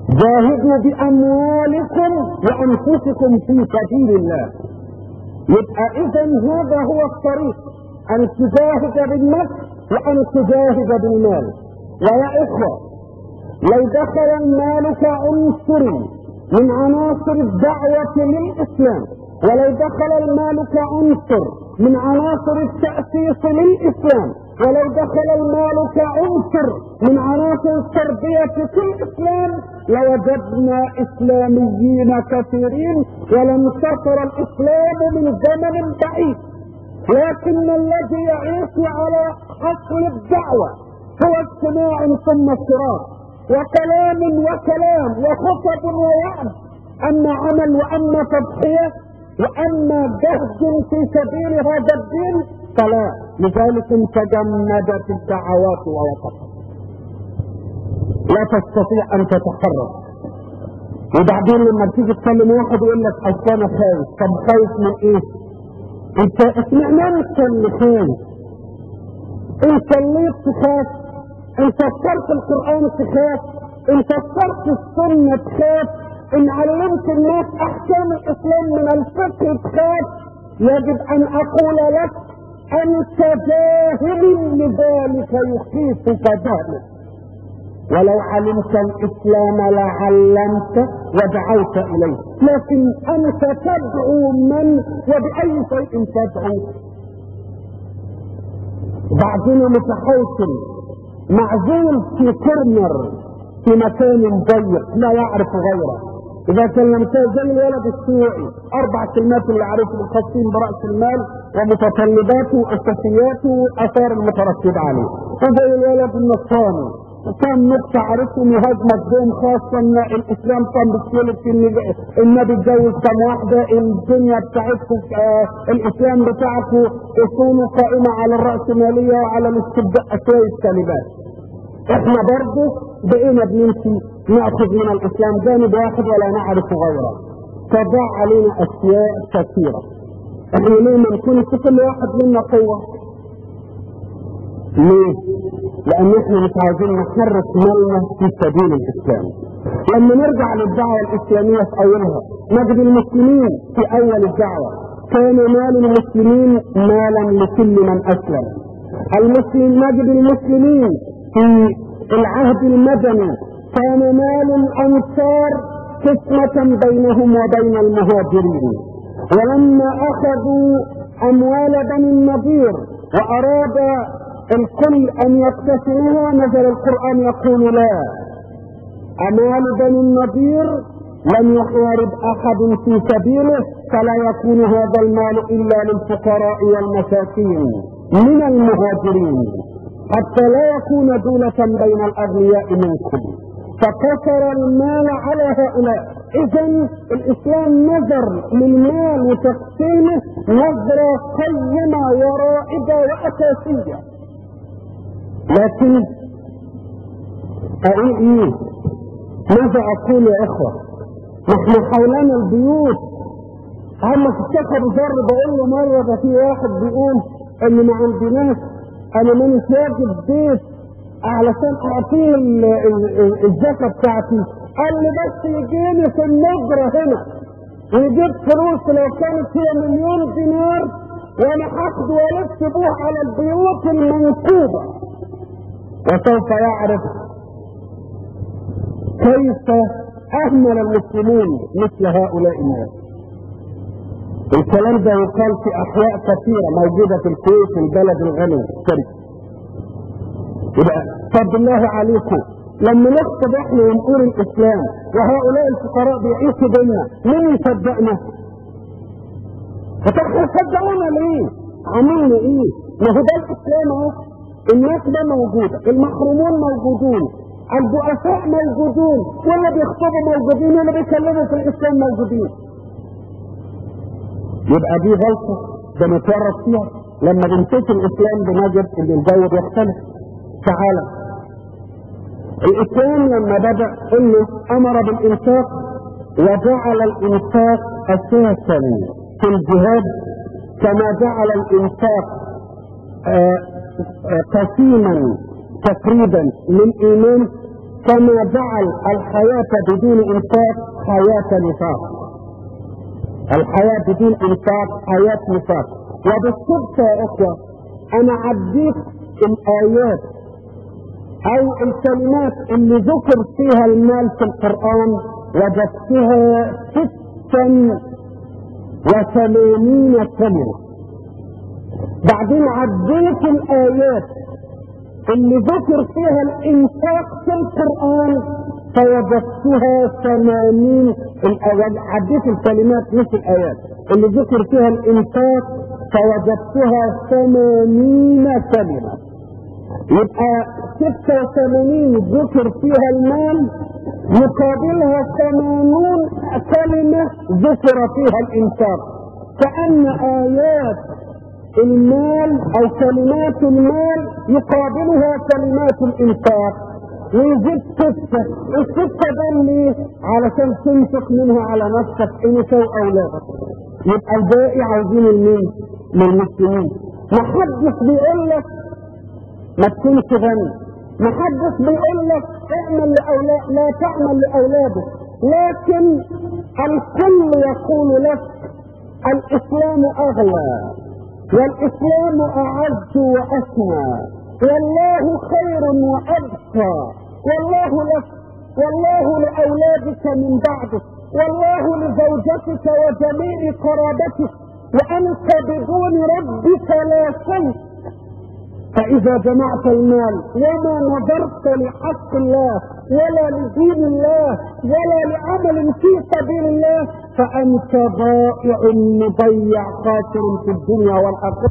جاهدوا باموالكم وانفسكم في سبيل الله. يبقى اذا هذا هو الطريق، ان تجاهد بالنفس وان تجاهد بالمال. ويا اخوة، لو دخل المال كعنصر من عناصر الدعوة للاسلام، ولو دخل المال كعنصر من عناصر التأسيس للاسلام، ولو دخل المال كعنصر من عناصر التربية في الاسلام، لوجدنا اسلاميين كثيرين ولانتصر الاسلام من زمن بعيد. لكن الذي يعيش على اصل الدعوة هو اجتماع ثم صراط وكلام وكلام وخطب ووعد، اما عمل واما تضحية واما جهد في سبيل هذا الدين فلا. لذلك تجمدت الدعوات ووقفت، لا تستطيع ان تتحرك. وبعدين لما تيجي تكلم واحد يقول لك اصل انا خايف. طب خايف من ايه؟ انت اسمعنا انت اللي خايف. ان صليت تخاف، ان فسرت القران تخاف، ان فسرت السنه تخاف، ان علمت الناس احكام الاسلام من الفقه تخاف. يجب ان اقول لك انت جاهل، لذلك يخيفك جهلك. ولو علمت الاسلام لعلمت ودعوت اليه، لكن انت تدعو من وباي شيء تدعو؟ بعدين متحوكم معزول في كورنر في مكان ضيق لا يعرف غيره. اذا كلمته زي الولد الشيوعي، اربع كلمات اللي عارفهم الخاصين براس المال ومتطلباته واساسياته واثار المترتبه عليه. وزي الولد النصراني كان نقطة عرفتم يهاجمك بهم، خاصة ان الاسلام كان بيتكلم في النبي اتجوز كم واحدة، الدنيا بتاعتكم آه الاسلام بتاعكم اصوله قائمة على الرأسمالية وعلى الاستبداء شوية كلمات. احنا برضه بقينا بنمشي ناخذ من الاسلام جانب واحد ولا نعرف غيره، فضاع علينا اشياء كثيرة. احنا ليه ما نكون في كل واحد منا قوة؟ ليه؟ لان احنا مش عايزين نحرك مالنا في سبيل الاسلام. لما نرجع للدعوة الاسلامية في اولها نجد المسلمين في اول الدعوة كان مال المسلمين مالا لكل من اسلم. المسلم نجد المسلمين في العهد المدني كان مال الانصار قسمة بينهم وبين المهاجرين. ولما اخذوا اموال بني النضير واراد الكل ان يقتسمها نزل القرآن يقول لا، امال بني النضير لم يحارب احد في سبيله فلا يكون هذا المال الا للفقراء والمساكين من المهاجرين حتى لا يكون دولة بين الاغنياء منكم، فكسر المال على هؤلاء. اذا الاسلام نظر للمال وتقسيمه نظرة قيمة ورائدة واساسية. لكن اقول ايه؟ ماذا اقول يا اخوة؟ نحن حولنا البيوت هم في السفر ذر. بقول له مرة ده في واحد بيقول ان ما عندناش، انا مانيش واجب بيت علشان اعطيه الزكاة بتاعتي. قال لي بس يجيني في النجرة هنا ويجيب فلوس لو كانت هي مليون دينار وانا هاخده والف بوه على البيوت المنكوبة، وسوف يعرف كيف اهمل المسلمون مثل هؤلاء الناس. الكلام ده يقال في احياء كثيرة موجودة في الكويت البلد الغني الشريف. يبقى طب الله عليكم لما نخطب احنا ونقول الاسلام وهؤلاء الفقراء بيعيشوا بينا، مين يصدقنا؟ فتحنا صدقونا ليه؟ عملنا ايه؟ ما هو ده الاسلام اهو. الناس ده موجودة، المحرومون موجودون، الضعفاء موجودون، واللي بيخطبوا موجودين، واللي بيكلموا في الاسلام موجودين. يبقى دي غلطة بنتورط فيها. لما بنشوف الاسلام بنجد ان الجو بيختلف. تعالى الاسلام لما بدأ انه امر بالانفاق وجعل الانفاق اساسا في الجهاد، كما جعل الانفاق قسيما تقريبا للايمان، كما جعل الحياة بدون انفاق حياة نفاق. الحياة بدون انفاق حياة نفاق. وبالصدفة يا اخوة انا عديت الايات او الكلمات اللي ذكر فيها المال في القرآن وجدتها ستا وثمانين كلمة. بعدين عديت الايات اللي ذكر فيها الانفاق في القرآن فوجدتها ثمانين. عديت الكلمات مش الايات اللي ذكر فيها الانفاق فوجدتها ثمانين كلمة. يبقى ستة وثمانين ذكر فيها المال يقابلها ثمانون كلمة ذكر فيها الانفاق. كأن ايات المال او كلمات المال يقابلها كلمات الانفاق. ويزيد ستة. الستة ده ليه؟ علشان تنفق منها على نفسك انت واولادك. يبقى الباقي عاوزين المين؟ للمسلمين. محدش بيقول لك ما تكونش غني، محدش بيقول لك اعمل لاولاد لا تعمل لاولادك، لكن الكل يقول لك الاسلام اغلى والاسلام اعز واسمى والله خير وابقى والله لك والله لاولادك من بعدك والله لزوجتك وجميع قرابتك وانت بدون ربك لا شيء. فاذا جمعت المال وما نظرت لحق الله ولا لدين الله ولا لعمل في سبيل الله فانت ضائع مضيع خاسر في الدنيا والاخره.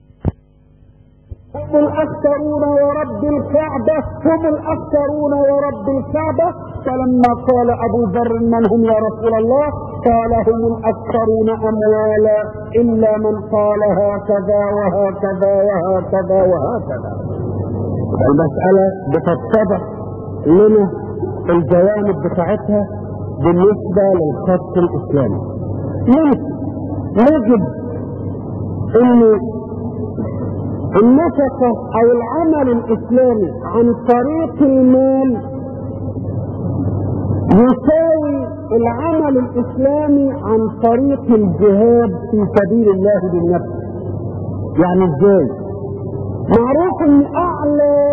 هم الاكثرون ورب الكعبه هم الاكثرون ورب الكعبه. فلما قال ابو ذر من هم يا رسول الله قال هم الاكثرون اموالا الا من قال هكذا وهكذا وهكذا وهكذا. المساله بتتضح لنا الجوانب بتاعتها بالنسبه للخط الاسلامي. نجد ان النفقه او العمل الاسلامي عن طريق المال يساوي العمل الاسلامي عن طريق الجهاد في سبيل الله بالنفس. يعني ازاي؟ معروف ان اعلى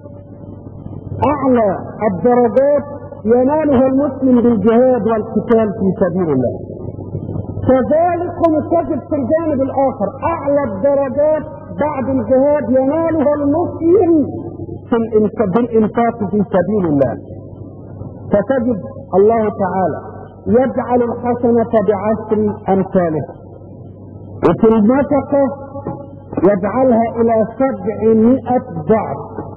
اعلى الدرجات ينالها المسلم بالجهاد والقتال في سبيل الله. كذلك تجد في الجانب الاخر اعلى الدرجات بعد الجهاد ينالها المسلم في الانفاق في سبيل الله. فتجد الله تعالى يجعل الحسنة بعشر امثالها وفي النفقة يجعلها الى سبعمائة ضعف.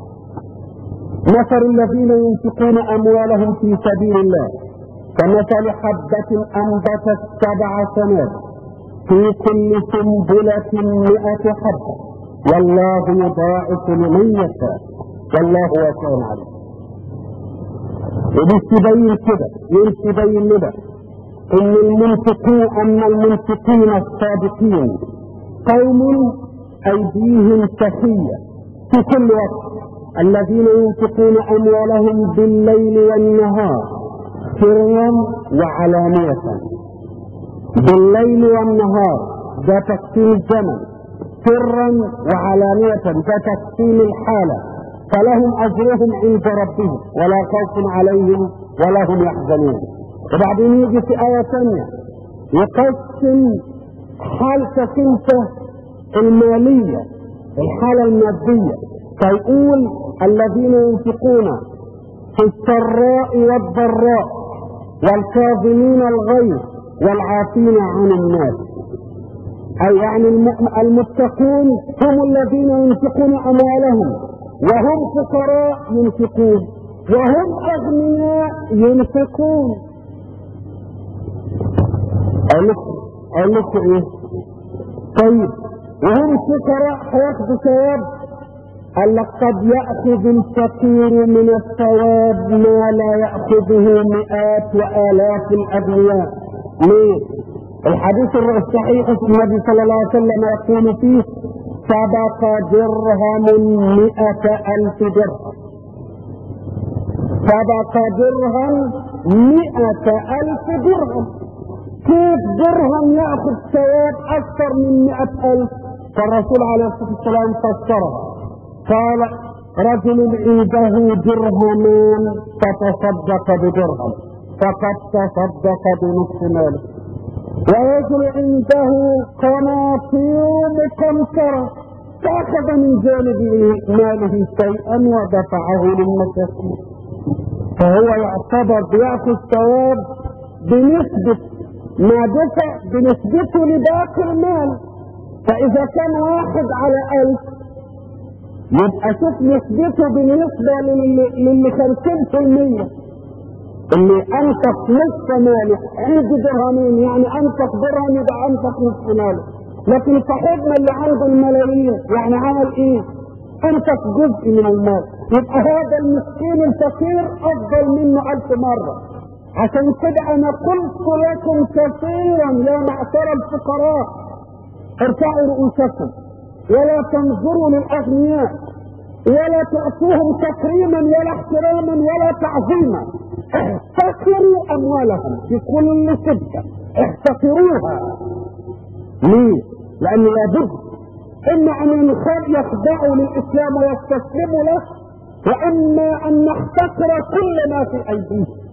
مثل الذين ينفقون اموالهم في سبيل الله كمثل حبة انبتت سبع سنابل في كل سنبلة مئة حبة والله يضاعف لمن يشاء والله واسع عليم. ودي تبين كده يبين لنا ان المنفقين ان المنفقين الصادقين قوم ايديهم سخية في كل وقت الذين ينفقون اموالهم بالليل والنهار سرا وعلانية. بالليل والنهار ده تقسيم الزمن، سرا وعلانية ده تقسيم الحالة. فلهم اجرهم عند ربهم ولا خوف عليهم ولا هم يحزنون. وبعدين يجي في آية ثانية يقسم حالتك انت المالية الحالة المادية فيقول الذين ينفقون في السراء والضراء والكاظمين الغيظ والعافين عن الناس. أي يعني المتقون هم الذين ينفقون أموالهم وهم فقراء ينفقون وهم أغنياء ينفقون. أقول لكم إيه؟ طيب وهم فقراء هياخدوا ثواب؟ قال لك قد يأخذ الفقير من الثواب ما لا يأخذه مئات وآلاف الأغنياء. ليه؟ الحديث الصحيح النبي صلى الله عليه وسلم يقول فيه سبق درهم مئة ألف درهم. سبق درهم مئة ألف درهم. كيف درهم يأخذ ثواب أكثر من مئة ألف؟ فالرسول عليه الصلاة والسلام فسرها قال رجل عنده درهمان فتصدق بدرهم فقد تصدق بنصف ماله، ورجل عنده قناطير مقنطرة فأخذ من جانب ماله شيئا ودفعه للمساكين، فهو يعتبر بيأخذ ثواب بنسبة ما دفع بنسبته لباقي المال. فإذا كان واحد على ألف يبقى شوف نسبته بالنسبة للي خمسين في المية اللي أنفق نصف ماله عنده درهمين، يعني أنفق درهم يبقى أنفق نصف ماله. لكن صاحبنا اللي عنده الملايين يعني عمل إيه؟ أنفق جزء من المال، يبقى هذا المسكين الفقير أفضل منه ألف مرة. عشان كده أنا قلت لكم كثيرا يا معشر الفقراء ارفعوا رؤوسكم ولا تنظروا للأغنياء ولا تعطوهم تكريما ولا احتراما ولا تعظيما. احتقروا أموالهم في كل شدة، احتقروها. ليه؟ لأن لابد إما أن يخضعوا للإسلام ويستسلموا له، وإما أن نحتقر كل ما في أيديهم،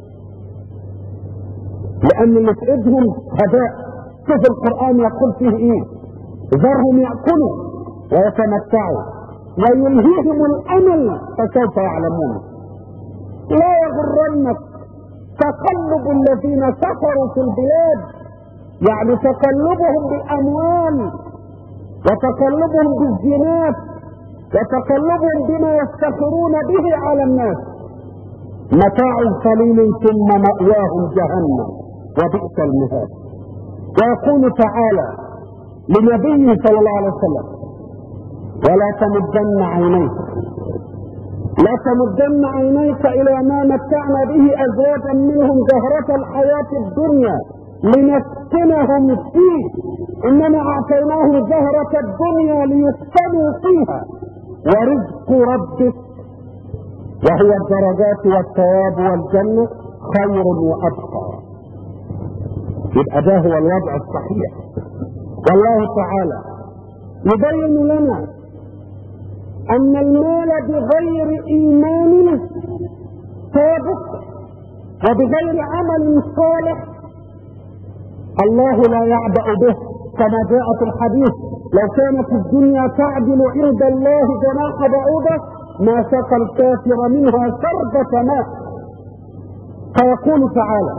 لأن اللي في إيدهم هداء. شوف القرآن يقول فيه إيه؟ ذرهم يأكلوا ويتمتعوا ويلهيهم الأمل فسوف يعلمون. لا يغرنك تقلب الذين كفروا في البلاد، يعني تقلبهم بالأموال وتقلبهم بالزينات وتقلبهم بما يفتخرون به على الناس. متاع قليل ثم مأواهم جهنم وبئس المهاد. ويقول تعالى لنبيه صلى الله عليه وسلم ولا تمدن عينيك لا تمدن عينيك الى ما متعنا به ازواجا منهم زهرة الحياة الدنيا لنفتنهم فيه انما اعطيناه زهرة الدنيا ليفتنوا فيها ورزق ربك وهو الدرجات والثواب والجنة خير وابقى. يبقى ده هو الوضع الصحيح. والله تعالى يبين لنا ان المال بغير ايمان ثابت وبغير عمل صالح الله لا يعبأ به، كما جاء في الحديث لو كانت الدنيا تعدل عند الله جناح بعوضة ما سقى الكافر منها شربة ماء. فيقول تعالى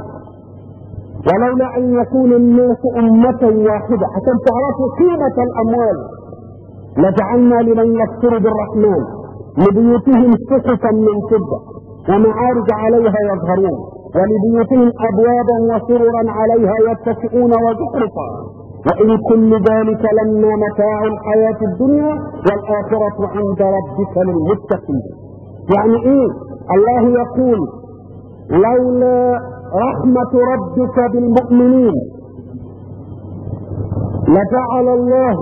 ولولا ان يكون الناس امة واحدة، عشان تعرفوا قيمة الاموال لجعلنا لمن يكفر بالرحمن لبيوتهم سقفا من فضة ومعارج عليها يظهرون ولبيوتهم ابوابا وسررا عليها يتكئون وزخرفا وان كل ذلك لما متاع الحياة الدنيا والاخرة عند ربك للمتقين. يعني ايه؟ الله يقول لولا رحمة ربك بالمؤمنين لجعل الله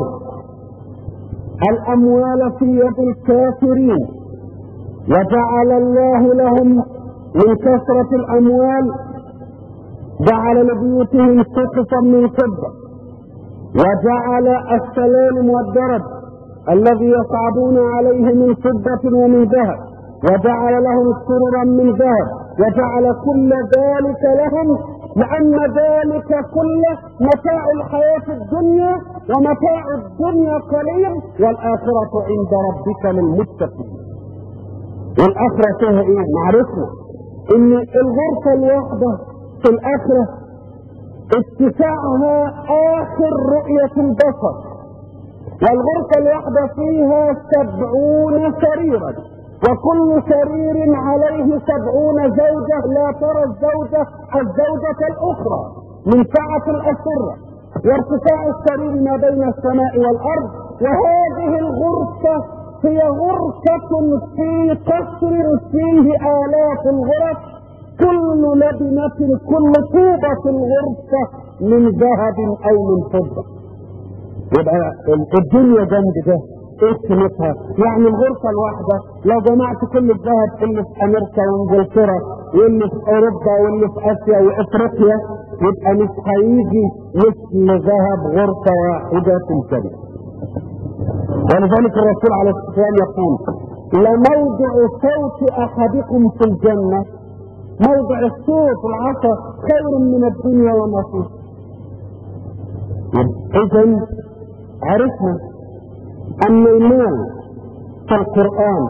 الاموال في يد الكافرين وجعل الله لهم من كثرة الاموال جعل لبيوتهم سقفا من فضة وجعل السلالم والدرج الذي يصعدون عليه من فضة ومن ذهب وجعل لهم سررا من ذهب وجعل كل ذلك لهم لأن ذلك كله متاع الحياة الدنيا ومتاع الدنيا قليل والآخرة عند ربك للمتقين. والآخرة فيها ايه؟ معرفنا ان الغرفة الواحدة في الآخرة اتساعها آخر رؤية البصر، والغرفة الواحدة فيها سبعون سريرا وكل سرير عليه سبعون زوجة لا ترى الزوجة الزوجة الأخرى من سعة الأسرة وارتفاع السرير ما بين السماء والأرض. وهذه الغرفة هي غرفة في قصر فيه آلاف الغرف كل لبنة كل طوبة في الغرفة من ذهب أو من فضة. يبقى الدنيا جنب ده ايه قيمتها؟ يعني الغرفة الواحدة لو جمعت كل الذهب اللي في امريكا وانجلترا واللي في اوروبا واللي في اسيا وافريقيا يبقى مش هيجي مثل ذهب غرفة واحدة في الجنة. ولذلك الرسول عليه الصلاة والسلام يقول: لموضع صوت احدكم في الجنة، موضع الصوت العصا خير من الدنيا وما فيها. اذا عرفنا ان المال في القرآن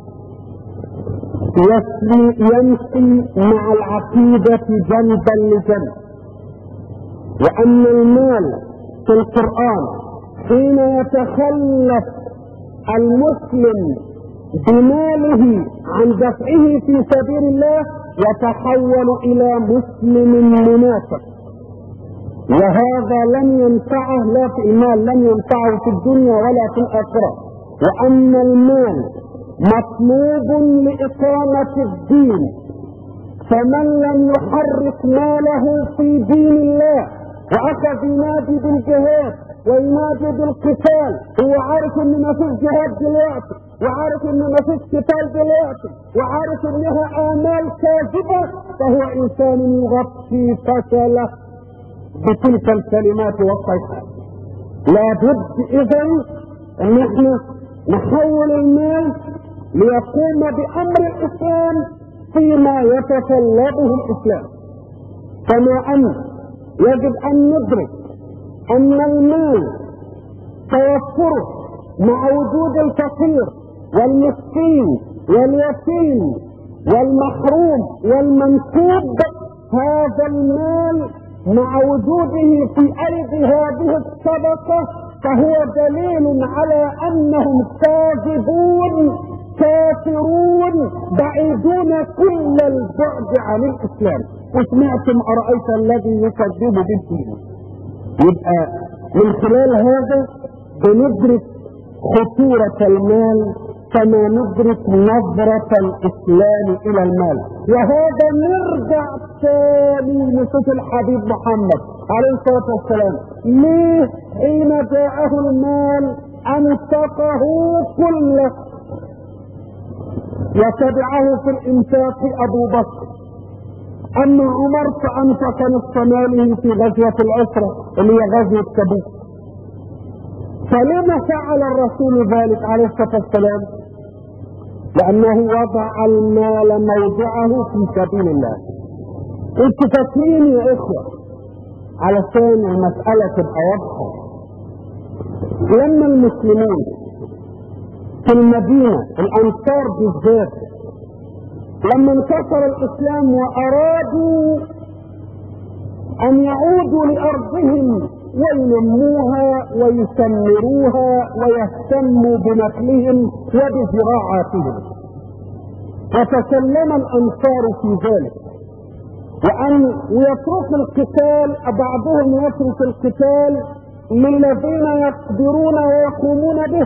يمشي مع العقيدة جنبا لجنب، وان المال في القرآن حين يتخلف المسلم بماله عن دفعه في سبيل الله يتحول الى مسلم منافق، وهذا لن ينفعه لا في المال، لن ينفعه في الدنيا ولا في الاخره. وان المال مطلوب لاقامه الدين، فمن لم يحرك ماله في دين الله واخذ ينادي بالجهاد وينادي بالقتال، هو عارف ان ما فيش جهاد دلوقتي، وعارف ان ما فيش قتال دلوقتي، وعارف انها امال كاذبه، فهو انسان يغطي فشله بتلك الكلمات والصيحات. لابد اذا ان احنا نحول المال ليقوم بامر الاسلام فيما يتطلبه الاسلام. كما ان يجب ان ندرك ان المال توفره مع وجود الفقير والمسكين واليتيم والمحروم والمنكوب، هذا المال مع وجوده في ايدي هذه الطبقه فهو دليل على انهم كاذبون كافرون بعيدون كل البعد عن الاسلام. وسمعتم ارايت الذي يكذب بالدين. يبقى من خلال هذا بندرك خطورة المال كما ندرك نظرة الاسلام الى المال. وهذا نرجع تاني لصوت الحبيب محمد عليه الصلاة والسلام. ليه حين جاءه المال انفقه كله، وتبعه في الانفاق ابو بكر. اما عمر فانفق نصف ماله في غزوة العسرة اللي هي غزوة تبوك. فلما فعل الرسول ذلك عليه الصلاة والسلام؟ لانه وضع المال موضعه في سبيل الله. انتوا فاكرين يا اخوة علشان المسألة تبقى واضحة، لما المسلمين في المدينة الانصار بالذات لما انتصر الاسلام وارادوا ان يعودوا لارضهم وينموها ويسمروها ويهتموا بنقلهم وبزراعاتهم، وتكلم الانصار في ذلك، وان يترك القتال، بعضهم يترك القتال للذين يقدرون ويقومون به.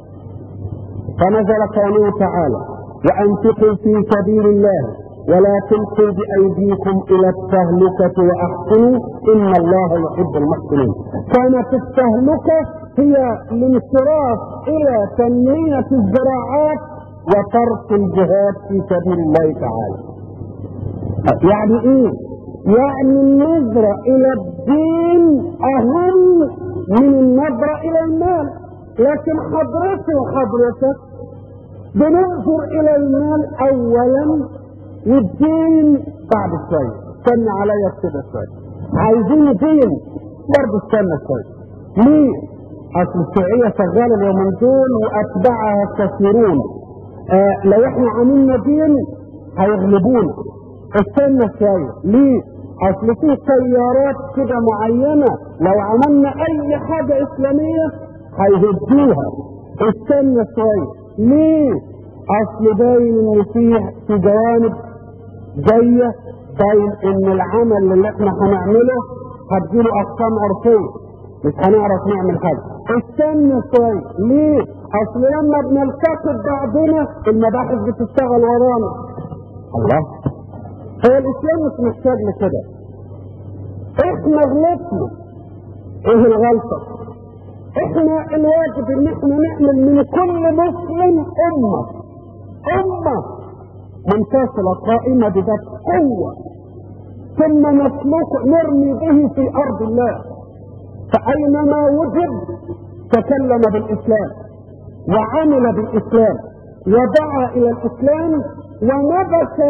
فنزل قوله تعالى: وانفقوا في سبيل الله ولا تلقوا بايديكم الى التهلكة واحسنوا ان الله يحب المحسنين. كانت التهلكة هي الانصراف الى تنمية الزراعات وترك الجهاد في سبيل الله تعالى. يعني ايه؟ يعني النظرة الى الدين اهم من النظرة الى المال. لكن حضرتي وحضرتك بننظر الى المال اولا والدين بعد شوية. استنى عليا كده شوية، عايزين دين برضه استنى شوية. ليه؟ اصل الشيوعية شغالة اليومين دول واتباعها كثيرون. آه لو احنا عملنا دين هيغلبونا. استنى شوية. ليه؟ اصل في تيارات كده معينة لو عملنا اي حاجة اسلامية هيهدوها. استنى شوية. ليه؟ اصل باين ان فيه في جوانب جاية باين ان العمل اللي احنا هنعمله هتجيله اقسام عرفية مش هنعرف نعمل حاجة. استنى شوية. ليه؟ اصل لما بنلتقط بعضنا المباحث بتشتغل ورانا. الله، هو الاسلام مش محتاج لكده. احنا غلطنا. ايه الغلطة؟ احنا الواجب ان احنا نعمل من كل مسلم امة امة منفصلة قائمة بذات قوة، ثم نسلك نرمي به في ارض الله، فاينما وجد تكلم بالاسلام وعمل بالاسلام ودعا الى الاسلام ونبت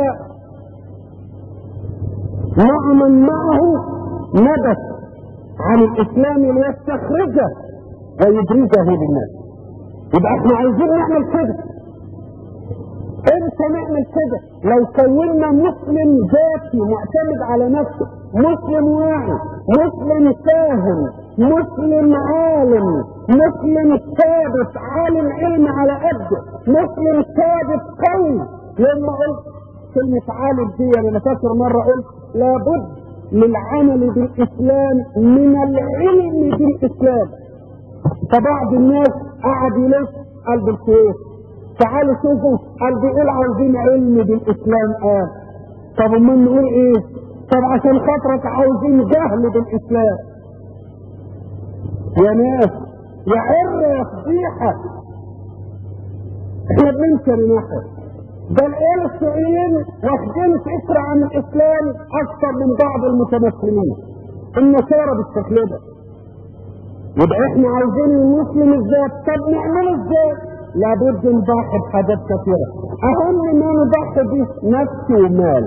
مع من معه نبت عن الاسلام ليستخرجه ويبرزه للناس. يبقى احنا عايزين نعمل كده. امتى نعمل كده؟ لو كونا مسلم ذاتي معتمد على نفسه، مسلم واعي، مسلم فاهم، مسلم عالم، مسلم ثابت، عالم علم على قده، مسلم ثابت قوي. لما قلت كلمة عالم دي انا فاكر مرة قلت لابد للعمل بالاسلام من العلم بالاسلام. فبعض الناس قعد يلف قلب الكويت، تعالوا شوفوا قال بيقول عاوزين علم بالاسلام. اه طب امال نقول ايه؟ طب عشان خاطرك عاوزين جهل بالاسلام. يا ناس يا عر يا فضيحه، احنا بننكر نحن ده الارثيين واخدين فكره عن الاسلام اكثر من بعض المتمثلين النصارى بالشكل ده. يبقى احنا عاوزين المسلم ازاي؟ طب نعمله ازاي؟ لابد نضحي بحاجات كثيره، اهم ما نضحي به نفس ومال.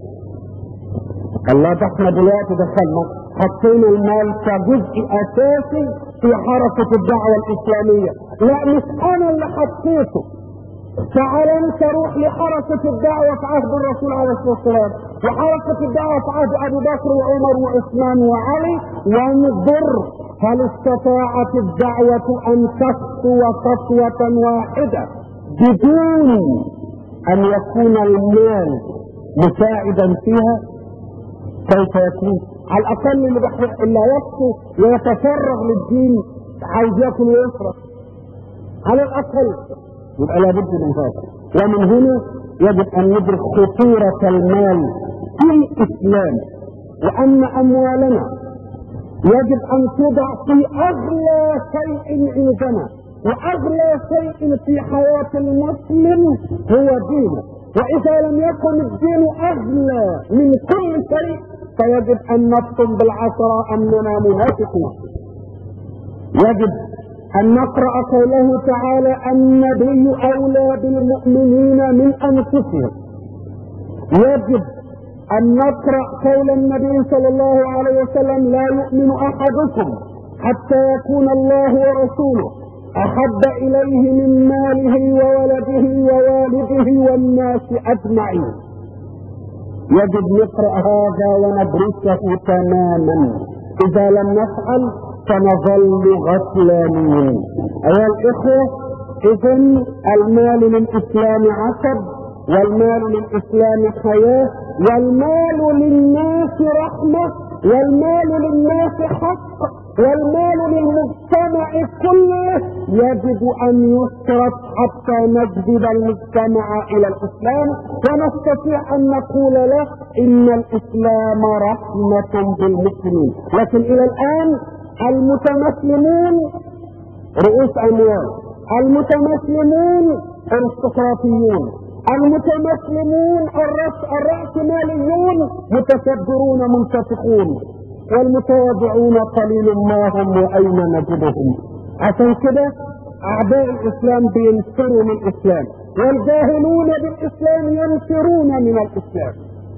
الله ده احنا دلوقتي دخلنا حطينا المال كجزء اساسي في حركه الدعوه الاسلاميه. لا مش انا اللي حطيته، تعال انت روح لحركه الدعوه في عهد الرسول عليه الصلاه والسلام وحركه الدعوه في عهد ابي بكر وعمر وعثمان وعلي، وانظر هل استطاعت الدعوه ان تخطو خطوه واحده بدون ان يكون المال مساعدا فيها؟ كيف يكون؟ على الاقل اللي بحر اللي يخطو ويتفرغ للدين عايز ياكل ويشرب على الاقل. يبقى لابد من هذا. ومن هنا يجب ان ندرك خطورة المال في الاسلام، وان اموالنا يجب ان توضع في اغلى شيء عندنا، واغلى شيء في حياة المسلم هو دينه. واذا لم يكن الدين اغلى من كل شيء فيجب ان نبطن بالعشرة اننا منافقون. يجب أن نقرأ قوله تعالى النبي أولى بالمؤمنين من أنفسهم. يجب أن نقرأ قول النبي صلى الله عليه وسلم لا يؤمن أحدكم حتى يكون الله ورسوله أحب إليه من ماله وولده ووالده والناس أجمعين. يجب نقرأ هذا وندرسه تماما، إذا لم نفعل فنظل غفلانين. أيها الإخوة، إذن المال للإسلام عسب، والمال للإسلام حياة، والمال للناس رحمة، والمال للناس حق، والمال للمجتمع كله يجب أن يصرف حتى نجذب المجتمع إلى الإسلام ونستطيع أن نقول له إن الإسلام رحمة بالمسلمين. لكن إلى الآن المتمسلمون رؤوس اموال، المتمسلمون ارستقراطيون، المتمسلمون الرأسماليون متكبرون منتفقون، والمتواضعون قليل ما هم واين نجدهم. عشان كده اعداء الاسلام بينفروا من الاسلام، والجاهلون بالاسلام ينفرون من الاسلام.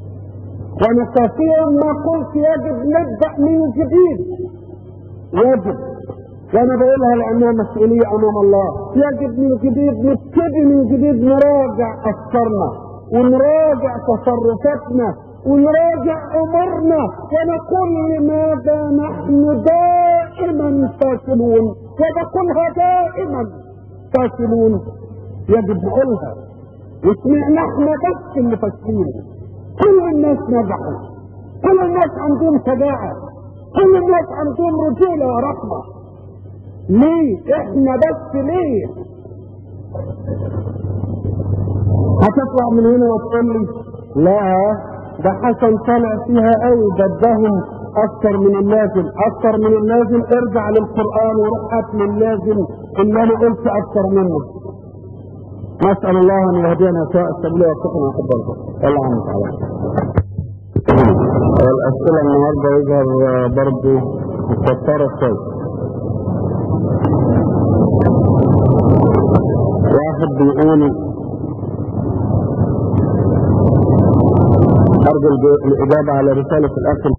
ونستطيع ما قلت يجب نبدأ من جديد. يجب، وانا بقولها لانها مسؤولية امام الله، يجب من جديد نبتدي من جديد نراجع افكارنا ونراجع تصرفاتنا ونراجع امورنا ونقول لماذا نحن دائما فاشلون، ونقولها دائما فاشلون. يجب نقولها، وسمعنا احنا بس اللي فاشلين، كل الناس نجحوا، كل الناس عندهم شجاعة، كل الناس عندهم رجولة ورحمة. ليه احنا بس ليه؟ هتطلع من هنا وتقول لي لا ده حسن طلع فيها قوي، ده اداهم اكثر من اللازم، اكثر من اللازم ارجع للقرآن وروح هات من اللازم اللي انا قلت اكثر منه. نسأل الله ان يهدينا سواء السبيل ويوفقنا ويقبلنا. الله عنك تعالى. الاسئله النهارده يظهر برضه مكتره شويه. واحد بيقول ارجو الاجابه على رساله الاخ